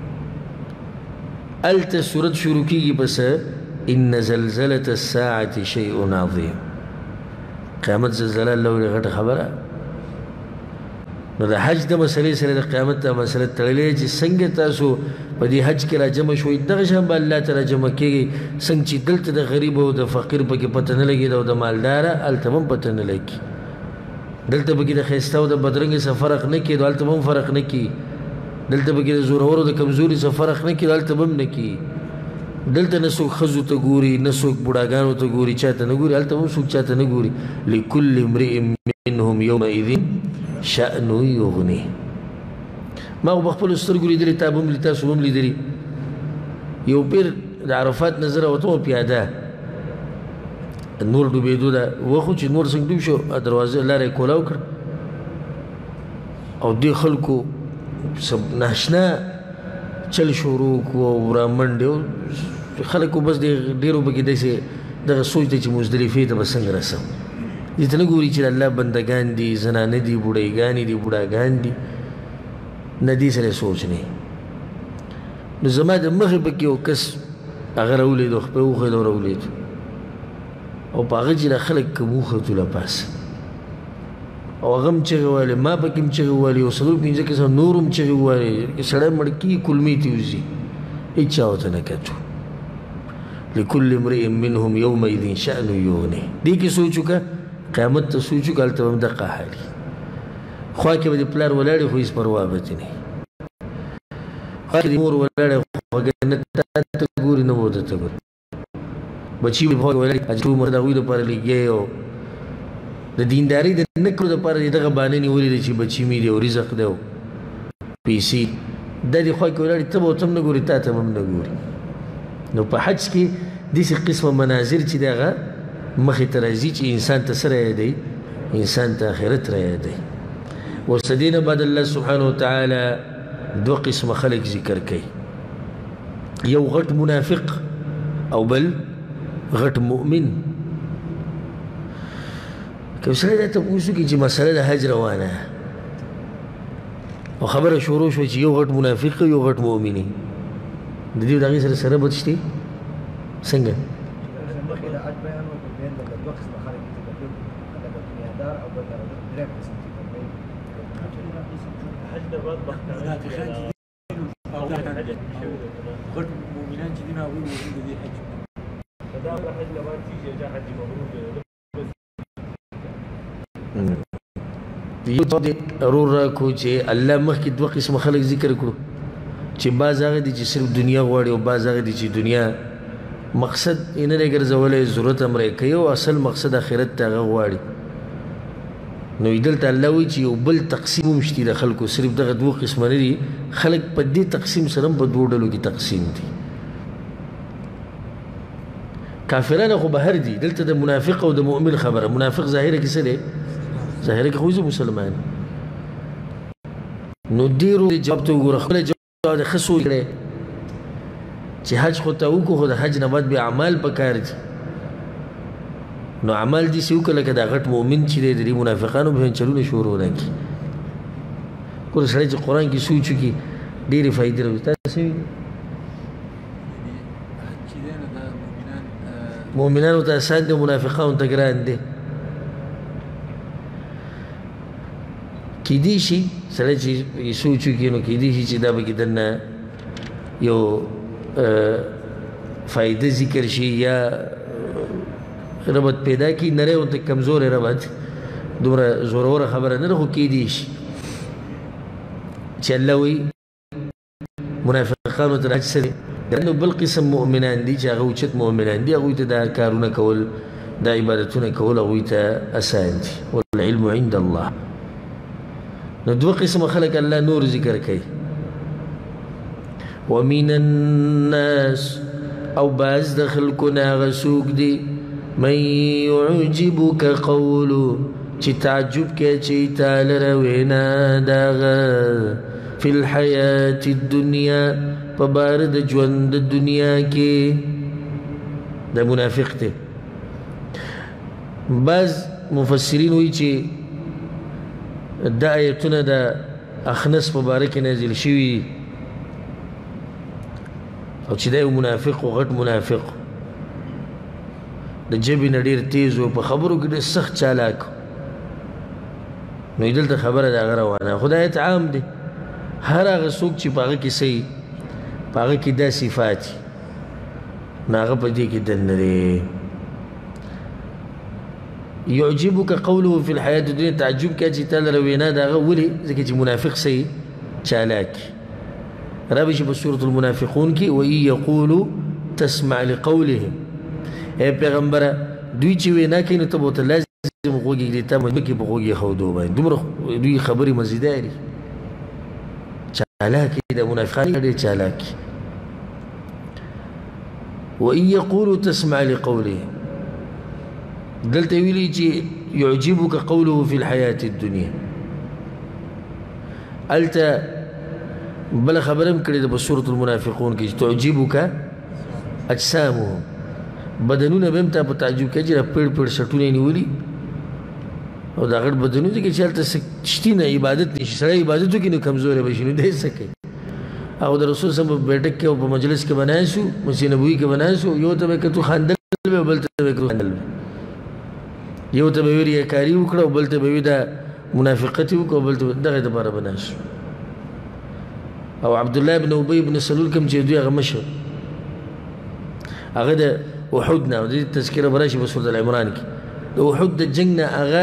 الته سورت شروع کېږي په څه ان زلزلة الساعة شیء عظیم قیامت زلزله الله ویلې غټه خبره. نو د حج د مسلې سره د قیامت د مسله تړلې چې څنګه تاسو په دې حج کې را جمع شوئ دغه شان به الله تعالی جمع کېږي څنګه چې دلته د غریب او د فقیر پکې پته نه لګېده او د مالداره هلته هم پته نه لګي. دلته پکې د ښایسته او د بدرنګې څه فرق نه کېدو هلته هم فرق نه کېږي. دلته پکې د زورورو د کمزوري څه فرق نه کېدو هلته هم نه کېږي. دلته نه څوک ښځو ته ګوري نه څوک بوډاګانو ته ګوري چا ته نه ګوري هلته هم څوک چا ته نه ګوري. لکل امرئ منهم یومئذ شأن یغنی. ما خو په خپلو سترګو لیدلي تا به هم تاسو هم لیدلي یو پیر د عرفات نه زه راوتم پیاده نور ډوبېدو ده وخو چې نور څنګه ډوب شو دروازې لاره یې کولاو کړ او دې خلکو ناشنا چل شروع کړو او رامنډې خلکو بس ډېرو پکې داسې دغه سوچ دی چې مزدلفې ته به څنګه رسم دې ته نه ګوري چې د الله بندګان دي زنانه دي بوډۍ دي بوډاګان دي نه دې سره سوچ نه. نو زما د مخې پکې یو کس هغه راولېدو خپې وښېدو راولېدو او په هغه چې دا خلک کوم وختو له پاسه او هغه هم چغې وهلې ما پکې هم چغې وهلې او څلور پنځه کسان نور هم چغې وهلې سړی مړ کېږي کلمې ته وځي هېچا ورته نه کتو. لکل امرئ منهم یومئذ شأن یغنی. دې کې سوچ وکړه قیامت ته سوچ وکړه هلته به هم دقه حال وي. خوا کې به د پلار ولاړې خو هېڅ پروا به ته نه وي. خوا کې د مور ولاړې خو نه تا ته ګوري نه به ورته ته ګوري. بچي به ولاړې چې عمر د هغوی دپاره لګیا او د دیندارۍ د نه کړو دپاره دې دغه بانې نیولې دی چې بچي مې دی او رزق دی او پیسې دا دې خوا کې ولاړې ته به ورته هم نه ګوري تا ته به هم نه ګوري. نو په حج کې داسې قسمه مناظر چې د هغه مخې ته راځي چې انسان ته څه رایادوي انسان ته آخرت رایادوي. ورسته دې نه بعد الله سبحانه وتعالی دوه قسمه خلک ذکر کوي یو غټ منافق او بل غټ مؤمن. که سړی دا تپوس وکړي چې مسله د حج روانه او خبره شروع شوه چې یو غټ منافق یو غټ مؤمن د دې د هغې سره سره بد شته څنګه غټ مؤمنان چې دي نو هغوی موجود دي حج دا حج نه باید کېږي دا حج مبرور دی. یو دې ضرور راکړو چې الله مخکې دوه قسمه خلک ذکر کړو چې بعض هغه دي چې صرف دنیا غواړي او بعض هغه دي چې دنیا مقصد یې نه دی ګرځولی ضرورت هم رایې کوي او اصل مقصد آخرت ته هغه غواړي. نو دلته الله وایي چې یو بل تقسیم هم شته د خلکو صرف دغه دوه قسمه نه دي خلک په دې تقسیم سره هم په دوو ډلو کې تقسیم دي. کافران خو بهر دي دلته د منافق او د مؤمن خبره. منافق ظاهره کې څه دی ظاهره کې خو زه مسلمان نو ډېرو جواب ته وګوره خپله جواب د ښه سوچ کړی چې حج خو ته وکړو خو د حج نه بعد بیا اعمال پکار دي. نو عمل داسې وکړه لکه دا غټ مؤمن چې دی د دې منافقانو به چلونه شروع نه کړي. ګوره سړی چې قرآن کې سوچ وکړي ډېرې فایدې راوځي. تاسو مؤمنانو ته آسان دی منافقانو ته ګران دی. کیدای شي سړی چې سوچ وکړي نو کیدای شي چې دا به کې دننه یو فایده ذکر شي یا ربط پیدا کی نره او ته کمزور ربط دومره زوروره خبره نه خو کیدای شي چې الله وی منافقانو ته راځي نو بل قسم مؤمنان دي چې هغه اوچت مؤمنان دي هغوی ته دا کارونه کول دا عبادتونه کول هغوی ته اسان دي والعلم عند الله. نو دوه قسمه خلک الله نور ذکر کوي ومن الناس او بعض د خلکونه هغه څوک دي من يعجبك قولو چې تعجب کې چې تعالی روینا داغه فی الحیات الدنیا په بار د ژوند د دنیا کې د منافق ته. بعض مفسرین وایي چې دا آیتونه د اخنس په باره کې نازل شوي او چې دا یو منافق و غټ منافق د ژبې نه ډېر تیز و په خبرو کې ډېر سخت چالاک نو دلته خبره د هغه روانه خو دا ایت عام دی هر هغه څوک چې په هغه کې څه په هغه کې دا صفات نو هغه په دې کې دننه دی يعجبك قوله في الحياة الدنيا تعجب كاتي تال روينا دا ولي زكي منافق سي چالاك رابش بسورة المنافقون كي وإن يقولوا تسمع لقولهم اے پیغمبر دوی چې وینا کوي نو ته به ورته لازم غوږ ږدې تا مجبور کې به غوږ ایښودو باندې دومره دوی خبرې مزیداري چالاکي د منافقان ډېر چالاکي وإن يقولوا تسمع لقولهم دلته ویلي چې يعجبك قوله في الحياة الدنيا الته بل خبرم کړی د سورة المنافقون کې تعجبك اجسامهم بدنونه به هم تا په تعجب کې چې پړ پړ شټونه نیولي او دا غټ بدنونه کې چې هلته شتي نه عبادت نشي سړی عبادت وکړي نو کمزوری به شي نو دی څه کوي او د رسول صلی الله علیه وسلم په بیٹک کې او په مجلس کې بنای شو مسجد نبوي کې بنای شو یو ته به کتو خندل به بل ته به خندل یو ته به ریاکاري وکړه او بل ته به دا منافقت وکړه بل ته دغه لپاره بنای شو او عبد الله بن ابي بن سلول کوم چې دوی هغه مشر هغه د احد نه د تذکره براشي په سورۃ العمران کې د احد د جنگ نه هغه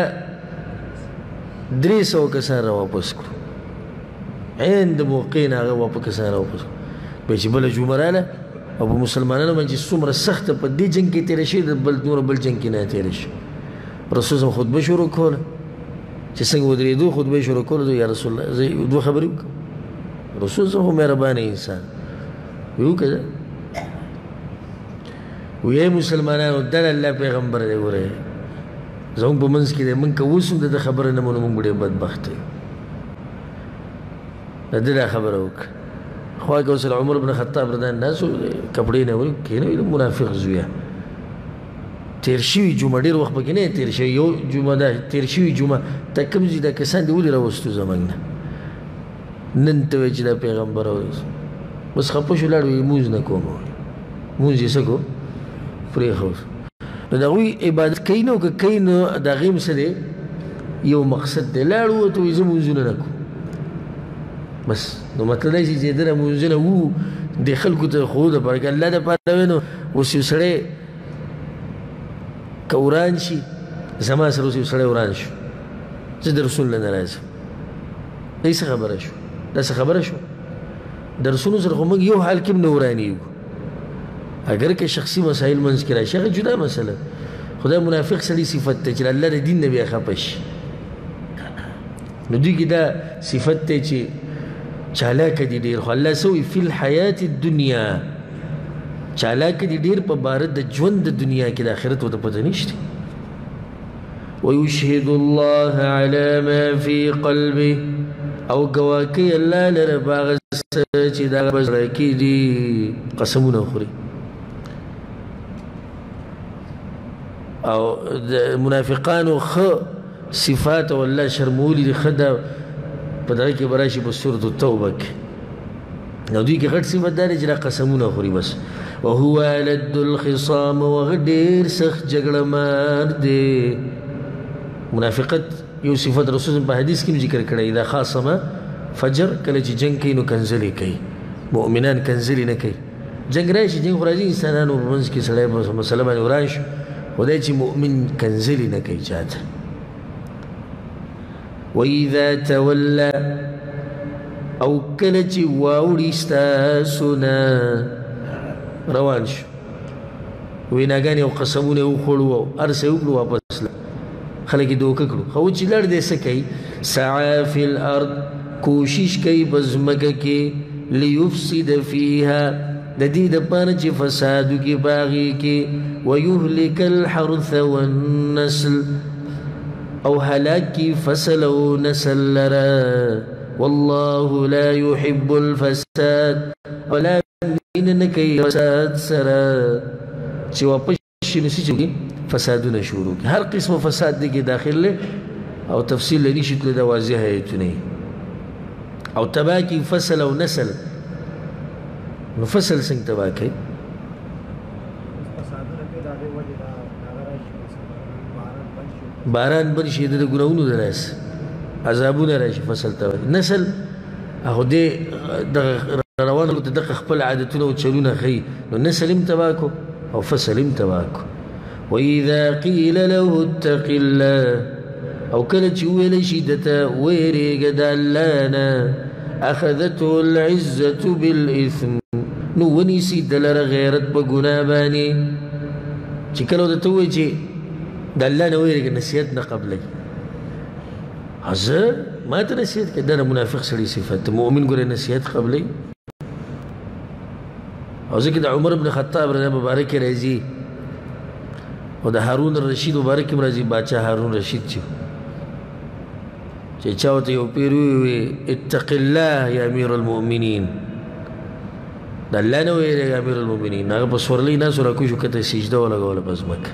300 کسان را واپس کړو عین د موقع نه هغه واپس کسان را واپس به چې بل جمعه رااله او په مسلمانانو باندې څومره سخت په دې جنگ کې تیر شي د بل نور بل جنگ کې نه تیر شي رسول الله خطبه شروع کوله چې څنګه ودرېدو خطبه شروع کوله یا رسول الله زه دوه خبرې رسول الله مهربان انسان یو کړه وې مسلمانانو دل الله پیغمبر دی وره زموږ په منځ کې دی موږ که اوس هم د خبره نه منو موږ ډېر بدبخت یو د دې دا خبره وکړه خوا کې اوس عمر بن خطاب رضی الله عنه کپړې نه ورو کېنه منافق زویه تیر شوي جمعه ډېر وخت پکې نه تیر شوی یو جمعه ده تیر شوي جمعه ته کوم ځای دا کسان دي ولې راوستو زموږ نه نن ته وایي چې دا پیغمبر بس خفه شو لاړ وایي مونځ نه کوم مونځ یې څه کو پرېښود نو د هغوی عبادت کوي نه او که کوي نو د هغې هم څه دی یو مقصد دی لاړ ووته وایي زه مونځونه نه کوم بس نو مطلب دا چې دغه مونځونه وو دې خلکو ته ښودو دپاره که الله دپاره وی نو اوس یو سړی که وران شي زما سره اوس یو سړی وران شو زه د رسول الله نه راځم دا څه خبره شو دا څه خبره شو د رسولو سره خو موږ یو حال کې هم نه ورانېږو اگر که شخصي مسایل منځ کې راشي هغه جدا مسله خدای منافق سړي صفت دی چې الله د دین نه بیا خفه شي نو دوی کې دا صفت دی چې چالاکه دي ډېر خو الله څه وایي فی الحیات الدنیا چالاکه دي ډېر په باره د ژوند د دنیا کې د آخرت ورته پته نشته ويشهد الله على ما في قلبه او گواکي الله لره باغ چې دا بزړه کې دي قسمونه خوري او د منافقانو خ صفات والله شرمولي دي خدا په دغه کې براشي په سورۃ التوبه کې نو دوی کې غټ صفات داري چې قسمونه خوري بس وهو لد الخصام وغدير سخ جګړه مار دي منافقت یو صفت رسول په حدیث کې ذکر کړی دا خاصمه فجر کله چې جنگ کوي نو کنځلې کوي مؤمنان کنځلې نه کوي جنگ راشي جنگ خو راځي انسانانو په منځ کې سړی په مسله باندې وران شو خدای چې مؤمن کنځلې نه کوي چاته وإذا تولى او کله چې واوړي ستاسو نه روان شو ویناګانې او قسمونه وخوړو او هر څه وکړو واپس خلک یې دوکه کړو خو چې لړ دی څه کوي سعی فی الارض کوشش کوي په ځمکه کې لیفسد فیها د دې دپاره چې فساد وکړي په هغې کې ویهلک الحرث والنسل او هلاک کړي فصل او نسل لره والله لا يحب الفساد ولا مینه نه کوي فساد سره چې واپس شي نو څه کوي فسادونه شروع کی هر قسم فساد دی کې داخل له او تفصیل لنی شتل د واضح ایتونه او تبا کی فصل او نسل نو فصل څنګه تبا کی فسادونه کې دا د وجه دا باران برشي د ګناونو د لاس عذابونه راشي فصل ته نسل هغه د روانو ته دغه خپل عادتونه او چلونه خي نو نسل هم تباه کو او فصل هم تباه کو وإذا قيل له اتق الله او کله چې ویل شي دته ویریږه د الله نه اخذته العزة بالإثم نو ونیسي دلره غیرت په ګناه باندې چې کله دته وایي چې د الله نه ویریږه نصیحت نه قبلوي زه ما ته نصیحت کوي دا منافق سړي صفت مؤمن ګوره نصیحت قبلوي او ځکه د عمر بن خطاب رضی الله مبارک راځي او د هارون الرشید مبارک راځي باچا هارون رشید چې چا ورته یو پیر وویل اتق الله یا امیر المؤمنین د الله نه ویریږه یا امیر المؤمنین هغه په سورلۍ ناستو راکوشو کته سجده ولګوله په ځمکه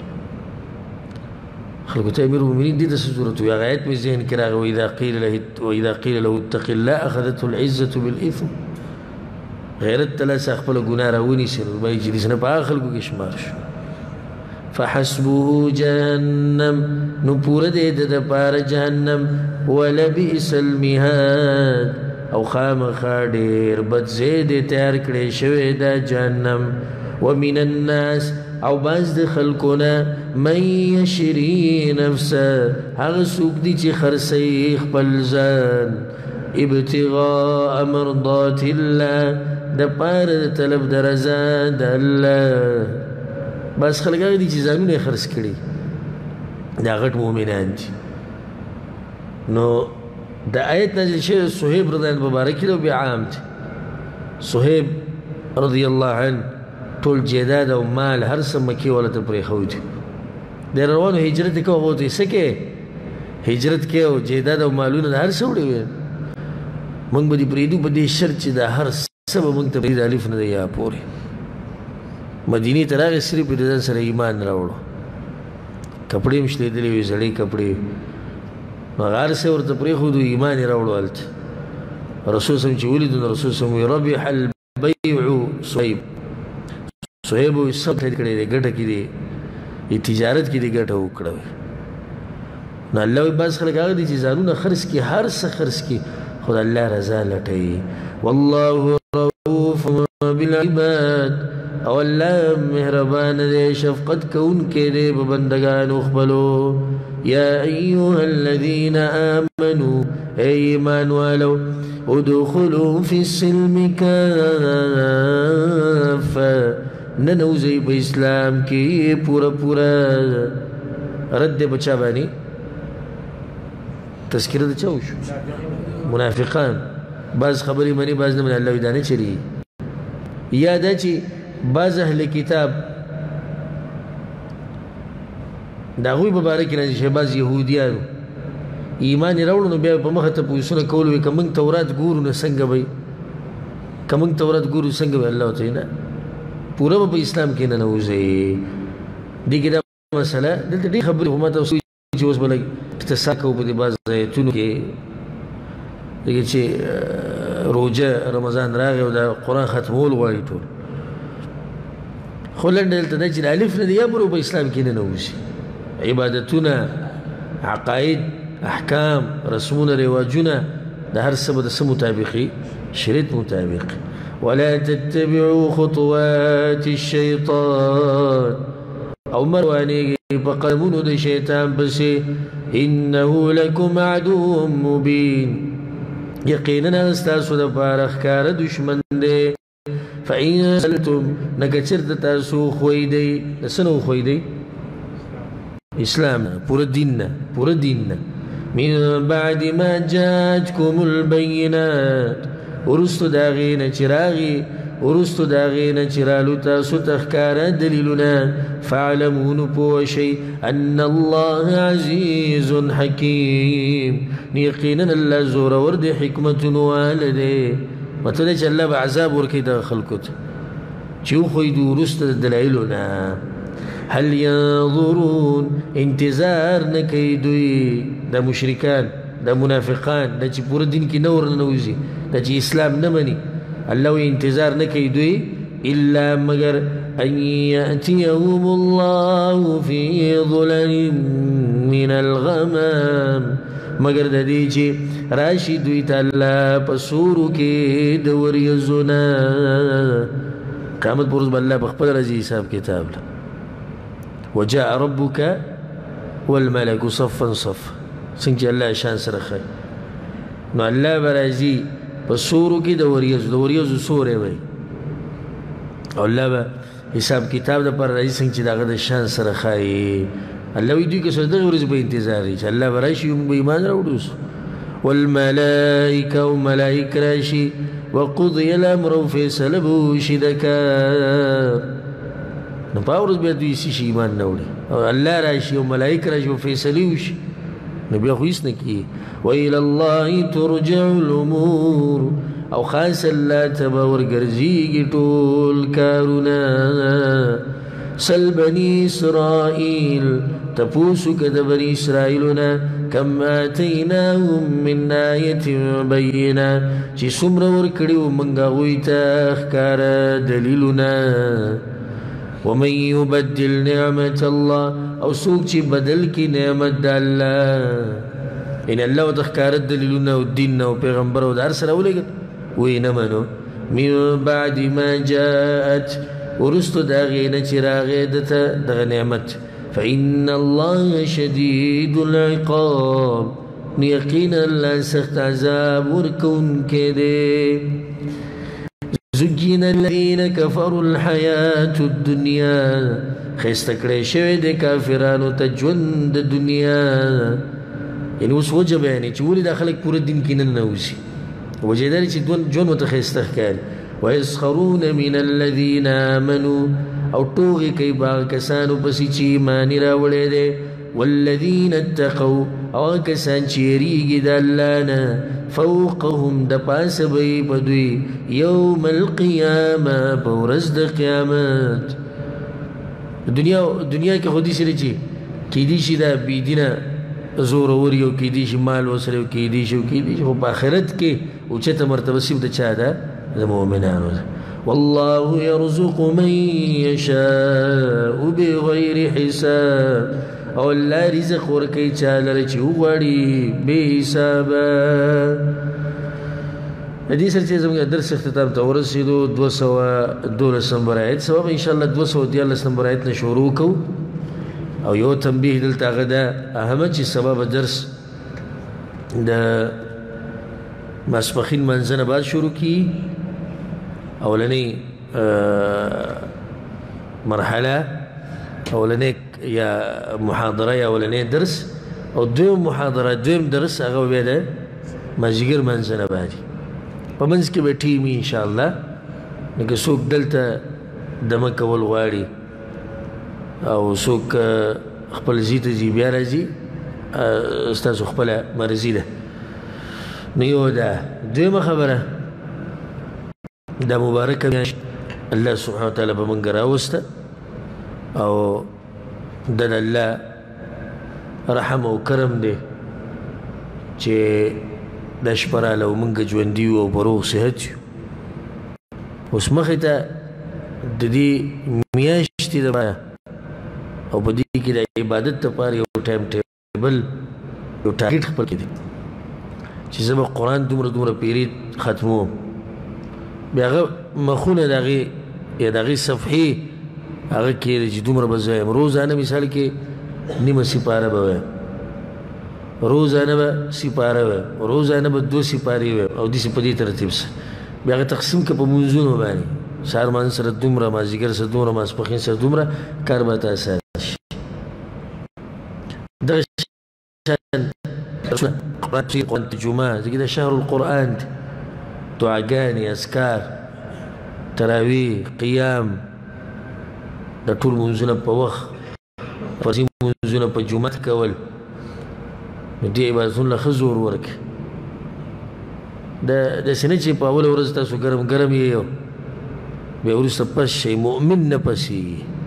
خلکو ته امیر المؤمنین دې ته څه ضرورت وي هغه آیت مې ذهن کې راغی وإذا قیل له اتق الله أخذته العزة بالإثم غیرت ته لاس خپل ګناه راونیسي نو به یې چې داسې نه په هغه خلکو کې شمار شو فحسبه جهنم نو پوره دی د دپاره جهنم ولبئس المهاد او خامخا ډېر بد ځای دی تیار کړی شوی دا جهنم ومن الناس او بعض د خلکو نه من یشري نفسه هغه څوک دي چې خرڅوي خپل ځان ابتغاء مرضات الله د پاره د طلب د رضا د الله بس خلک هغه دي چې ځانونه یې خرڅ کړي دا غټ مؤمنان دي نو د آیت نازل شوی صهیب رضی الله مبارک له بیا عام دي صهیب رضی الله عنه ټول جیداد او مال هر څه مکې والا ته پرېښودي دی روانو هجرت یې کوه هغه ته څه کې هجرت کې او جیداد او مالونه هر څه وړي وي موږ به دې پرېږدو په دې شرط چې دا هر څه به موږ ته پرېږدي الف نه دی یا پورې مدینې ته راغی صرف د ځان سره ایمان راوړو کپړې هم شلېدلې وې زړې کپړې نو هغه هر څه ورته پرېښودو ایمان یې راوړو هلته رسول صم چې ولیدو نو رسول صم وایي ربح البیع صهیب صهیب وایي سب خرید کړی دی ګټه کې دی تجارت کې دی ګټه وکړه نو الله وایي بعض خلک هغه دي چې ځانونه خرڅ کړي هر څه خرڅ کړي خو د الله رضا لټوي والله رؤوف بالعباد او الله مهربان دی شفقت کوونکی دی په بندګانو خپلو یا ایها الذین آمنوا ای ایمان والو ادخلوا فی السلم کافة ننوځئ په اسلام کې پورا پورا رد دی بچا باندې تذکره د چا وشو منافقان بعض خبرې مني بعض نه مني الله وایي دا نه چلېږي یا دا چې بعض اهل کتاب د هغوی په باره کې راځي چې بعض یهودیانو ایمان یې راوړو نو بیا په مخه تپوسونه کول وایي که موږ تورات ګورو نو څنګه به که موږ تورات ګورو څنګه به الله ورته نه پوره به په اسلام کې ننوځئ دې کې دا مسله دلته ډېرې خبرې خو ما ته اوس چې اوس به لږ اختصار کوو په دې بعض آیتونو کې دغه چې روژه رمضان راغی او د قرآن ختمول غواړي ټول خو لنډه دلته دا چې د الف نه دی یا برو په اسلام کې ننوځي عبادتونه عقاید احکام رسمونه رواجونه د هر څه به د څه مطابقي شریعت مطابق ولا تتبعوا خطوات الشیطان او مروانیږي په قدمونو د شیطان پسې انه لکم عدو مبین یقینا ستاسو دپاره ښکاره دشمن دی فإن سألتم نکه چېرته تاسو وښویدئ د څه نه وښویدئ اسلام نه پوره دین نه من بعد ما جاءتكم البینات وروستو د هغې نه چې راغي وروستو د هغې نه چې رالو تاسو ته ښکاره دلیلونه فاعلموا نو پوه شئ ان الله عزیز حکیم نو یقینا الله زورور دی حکمتونو واله دی مطلب دی چې الله به عذاب ورکوي دغه خلکو ته چې وښویدو وروسته د دلایلو نه هل ينظرون انتظار نه کوي دوی د مشرکان د منافقان د چې پوره دین کې نه ورننوځي د چې اسلام نه مني الله وی انتظار نه کوي دوی الا مگر أن يأتيهم الله في ظلل من الغمام مگر د دې چې راشي دوی ته الله په سورو کې د وریځونه قیامت پر ورځ به الله په خپل راځي حساب کتاب له وجاء ربك والملك صفا صفا څنګه چې الله شان سره ښایي نو الله به راځي په سورو کې د وریځو سورې وایي او الله به حساب کتاب دپاره راځي څنګه چې د هغه د شان سره ښایي الله وی دوی که څه دغې ورځې په انتظار دي چې الله به راشي موږ به ایمان راوړو والملائکه او ملائک راشي وقضي الامر او فیصله به وشي د کار نو په هغه ورځ بیا دوی هېڅ شي ایمان نه وړي او الله راشي او ملائک راشي او فیصلې وشي نو بیا خو هېڅ نه کېږي وإلى الله ترجع الأمور او خاص الله ته به ورګرځېږي ټول کارونه سل بني إسرائيل تپوسو که د بني اسرائیلونه کم آتیناهم من آیت بینه چې څومره ورکړي وو موږ هغوی ته ښکاره دلیلونه ومن يبدل نعمة الله او څوک چې بدل کړي نعمت د الله ان الله ورته ښکاره دلیلونه او دین او پیغمبر او د هر سره ولېږل وی نه منو من بعد ما جاءت ورستو د هغې نه چې راغی ده ته دغه نعمت فإن الله شديد العقاب يقينا الله سخت عذاب ورکوونکی دی زين الذين كفروا الحياة الدنيا ښایسته کړی شوی دی کافرانو ته ژوند د دنیا یعنې اوس وجه بیانې چې ولې دا خلک پوره دین کې ننوځي وجه یې دا دی چې ژوند ورته ښایسته ښکاري ويسخرون من الذين آمنوا او ټوغې کوي په هغه کسانو پسې چې ایمان یې راوړی دی والذین اتقوا او هغه کسان چې یېرېږي د الله نه فوقهم د پاسه به یې په دوی یوم القیامه په ورځ د قیامت دنیا کې خو داسې دی چې کیدای شي دا بېدینه زورور یو کیدای شي مال ورسره یو کیدای شي خو په آخرت کې اوچته مرتبه صرف د چا ده د مؤمنانو ده والله يرزق من يشاء بغير حساب او الله رزق ورکوي چا لره چې وغواړي بې حسابه د دې سره چې زموږ درس اختتام ته ورسېدو 212 نمبر آیت سبب انشاءالله 214 نمبر آیت نه شروع کوو او یو تنبیه دلته هغه ده اهمه چې سبب درس د ماسپښین منځه نه بعد شروع کړي اولنی مرحله اولنی یا محاضره یا اولنی درس او دویم محاضره دویم درس هغه بیا د مازدیګر منځه نه بعد په منځ کې به ټیم وي انشاءالله لکه څوک دلته دمه کول غواړي او څوک خپل ځي ته ځي بیا راځي ستاسو خپله مرضي ده نو یو ده دویمه خبره دا مبارکه میاشت الله سبحانه وتعالی به موږ راوسته او د الله رحم او کرم دی چې دا شپه راله او موږ ژوندي یو او په روغ صحت یو اوس مخې ته د دې میاشتې دپاره او په دې کې د عبادت دپاره یو ټایم ټیبل یو ټارګېټ خپل کړی دی چې زه به قرآن دومره پیرید ختموم بیا هغه مخونه د هغې یا د هغې صفحې هغه کې چې دومره به زه یم روزانه مثال کې نیمه سپاره به وایم روزانه به سپاره وایم روزانه به 2 سپارې وایم او داسې په دې ترتیب سره بیا هغه تقسیم که په منځونو باندې سهار مانځه سره دومره مازدیګر سره دومره ماسپښین سره دومره کار به ته اسانه شي دغه قرآن ترجمه ځکه دا شهر القرآن دی دعاګانې اذکار تراویح قیام د ټول منځونه په وخت فرضي منځونه په جومات کول نو دې عبادتونو له ښه زور ورکړي داسې نه چې په اوله ورځ تاسو ګرم ګرم یې بیا وروسته پس شئ مؤمن نه پسې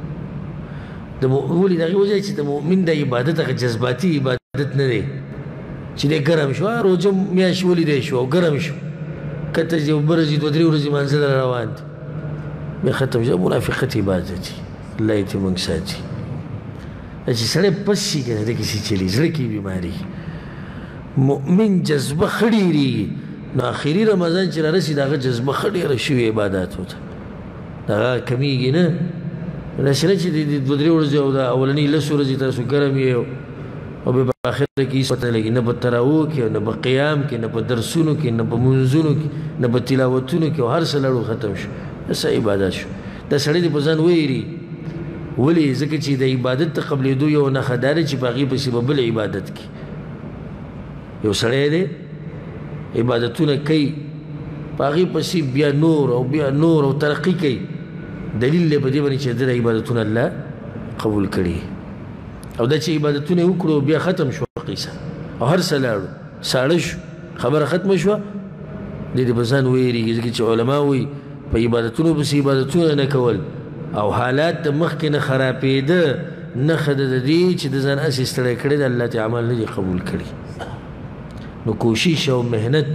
ولې د هغې وجه چې د مؤمن د عبادت هغه جذباتي عبادت نه دی چې دی ګرم شو روژه میاشت ولیدی شو او ګرم شو کته چې اوبه ورځې 2-3 ورځې منزل روان دي بیا ختم شو منافقت عبادت الله یې ته موږ ساتي چې سړی پس شي که نه دغسې چلي زړه کې بیماري مؤمن جذبه ښه ډېرېږي نو آخري رمضان چې رارسي د هغه جذبه ښه ډېره شوې عباداتو ته د هغه کمیږي نه داسې نه چې د 2-3 ورځې او د اولنۍ 10 ورځې تاسو ګرم یې او بیا په آخر کې هېڅ پته لګي نه په تراوو کې نه په قیام کې نه په درسونو کې نه په منځونو کې نه په تلاوتونو کې او هر څه لړو ختم شو دا څه عبادت شو دا سړی دې په ځان ویري ولې ځکه چې د عبادت ته قبلېدو یو نښه دا ده چې په هغې پسې به بل عبادت کوي یو سړی دی عبادتونه کوي په هغې پسې بیا نور او بیا نور او ترقي کوي دلیل دی په دې باندې چې د عبادتونه الله قبول کړي او دا چې عبادتونه یې وکړو بیا ختم شو قیسه او هر څه لاړو ساړه شو خبره ختمه شوه دې دې په ځان ویرېږي ځکه چې علما وایي په عبادتونو پسې عبادتونه نه کول او حالات د مخکې نه خرابېده نښه ده د دې چې د ځان هسې ستړی کړی د الله ته عمل نه دي قبول کړي نو کوشش او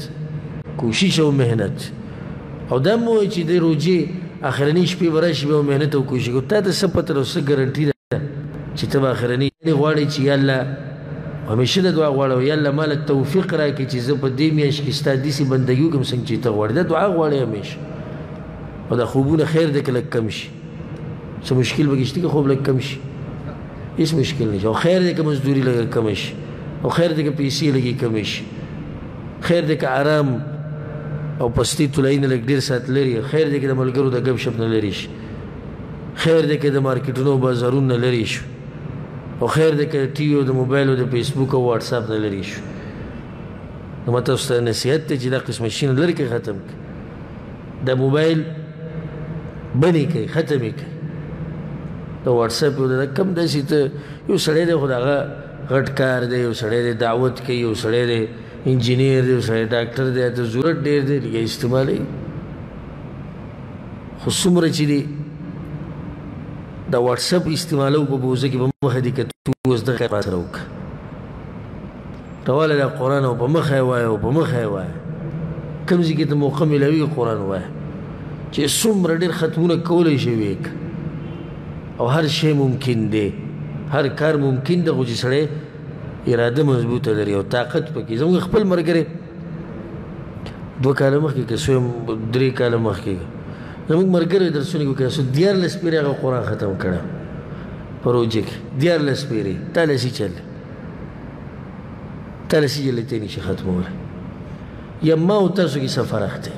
محنت او دا مو وایي چې د روجې آخرنۍ شپې به راشي بیا محنت او کوشش کوو تا ته څه پته ده او څه ګرنټي ده چې ته به آخرنۍ غواړې چې یا الله همیشه د دعا غواړه یا الله ماله توفیق راکړي چې زه په دې میاشت کې ستا داسې بندګي وکړم څنګه چې ته غواړې دا دعا غواړې همیشه او دا خوبونه خیر دی که لږ کم شي څه مشکل پکې شته که خوب لږ کم شي هېڅ مشکل نشته او خیر دی که مزدوري لږه کمه شي او خیر دی که پیسې لږې کمې شي خیر دی که آرام او پستي طلایي نه لږ ډېر ساعت لري خیر دی که د ملګرو د ګپ شپ نه لرې شي خیر دی که د مارکیټونو او بازارونو نه لرې شو او خیر دی که ټي وي او د موبایل او د فیسبوک او واټساپ نه لرې شو نو ما تاسو ته نصیحت دی چې دا قسمه شي نه لرې کړئ ختم کړئ د موبایل بنې کوي ختم یې کوي د واټساپ او د کم داسې ته یو سړی دی خو د هغه غټ کار دی یو سړی دی دعوت کوي یو سړی دی انجینیر دی یو سړی ډاکټر دی ته ضرورت ډېر دی لږه استعمالوي خو څومره چې دی د واټساپ استعمالو په بوزه کې په مخه دي که تو اوس دغه راسره وکړه راواله دا قرآن او په مخه یې وایه او په مخه یې وایه کوم ځای کې ته موقع میلاوي قرآن وایه چې څومره ډېر ختمونه کولی شي ویې او هر شی ممکن دی هر کار ممکن دی خو چې سړی اراده مضبوطه لري او طاقت پکې زموږ خپل ملګری 2 کاله مخکې که څه 3 کاله مخکې زموږ ملګری درسونه کې وکړه 14 پیرې هغه قرآن ختم کړه په روژه کې 14 پیرې تا لسې چل تا لسې چل ته نشي ختمولی یا ما او تاسو کې څه فرق دی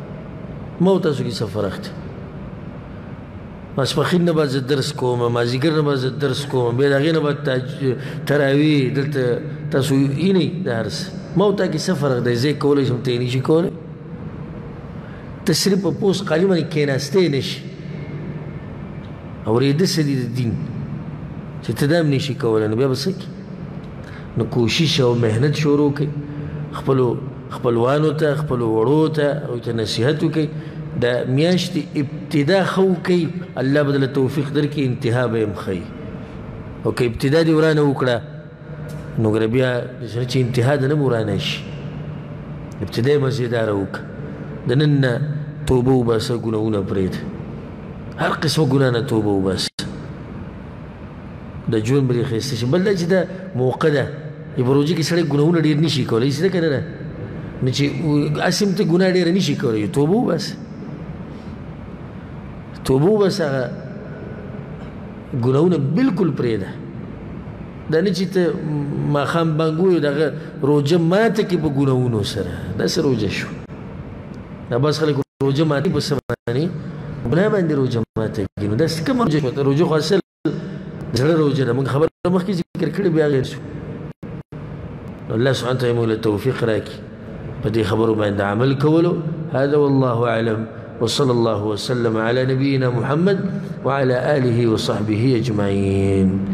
ماسپښین نه به زه درس کوم مازدیګر نه به زه درس کوم بیا د هغې نه به تراویح دلته تاسو وینئ د هر څه ما او تا کې څه فرق دی زه یې کولی شم ته یې نشي کولی ته صرف په پوست قالي باندې کېناستی نه شي اورېده څه دي د دین چې ته دا هم نشي کولی نو بیا به څه کړي نو کوشش او محنت شروع کړئ خپلوانو ته خپلو وړو ته او ته نصیحت وکړئ د میاشتې ابتدا ښه وکړئ الله به دله توفیق درکړي انتها به یې هم ښیي او که ابتدا دې ورانه وکړه نو ګوره بیا چې انتها د نه ورانه شي ابتدا یې مزېداره وکړه د نن نه توبه وباسه ګناهونه پرېږده هر قسمه ګناه نه توبه وباسه د ژوند به دې ښایسته شي بل دا چې دا موقع ده چې په روژه کې سړی ګناهونه ډېر نه شي کولی هېڅ ده که نه ده نو چې هسې هم ته ګناه ډېره نه شي کولی توبه وباسه هغه ګناهونه بلکل پرېږده دا نه چې ته ماښام بانګ ووایو د هغه روژه ماته کړي په ګناهونو سره داسې روژه شو دا بعض خلک روژه ماتې په څه باندې ګناه باندې روژه ماته کړي نو داسې کومه روژه شوه روژه خو اصل زړه روژه ده موږ خبره مخکې ذکر کړې بیا غیر شو الله سبحانه وتعالی موږ له توفیق راکړي په دې خبرو باندې عمل کولو هذا والله اعلم وصلى الله وسلم على نبينا محمد وعلى آله وصحبه أجمعين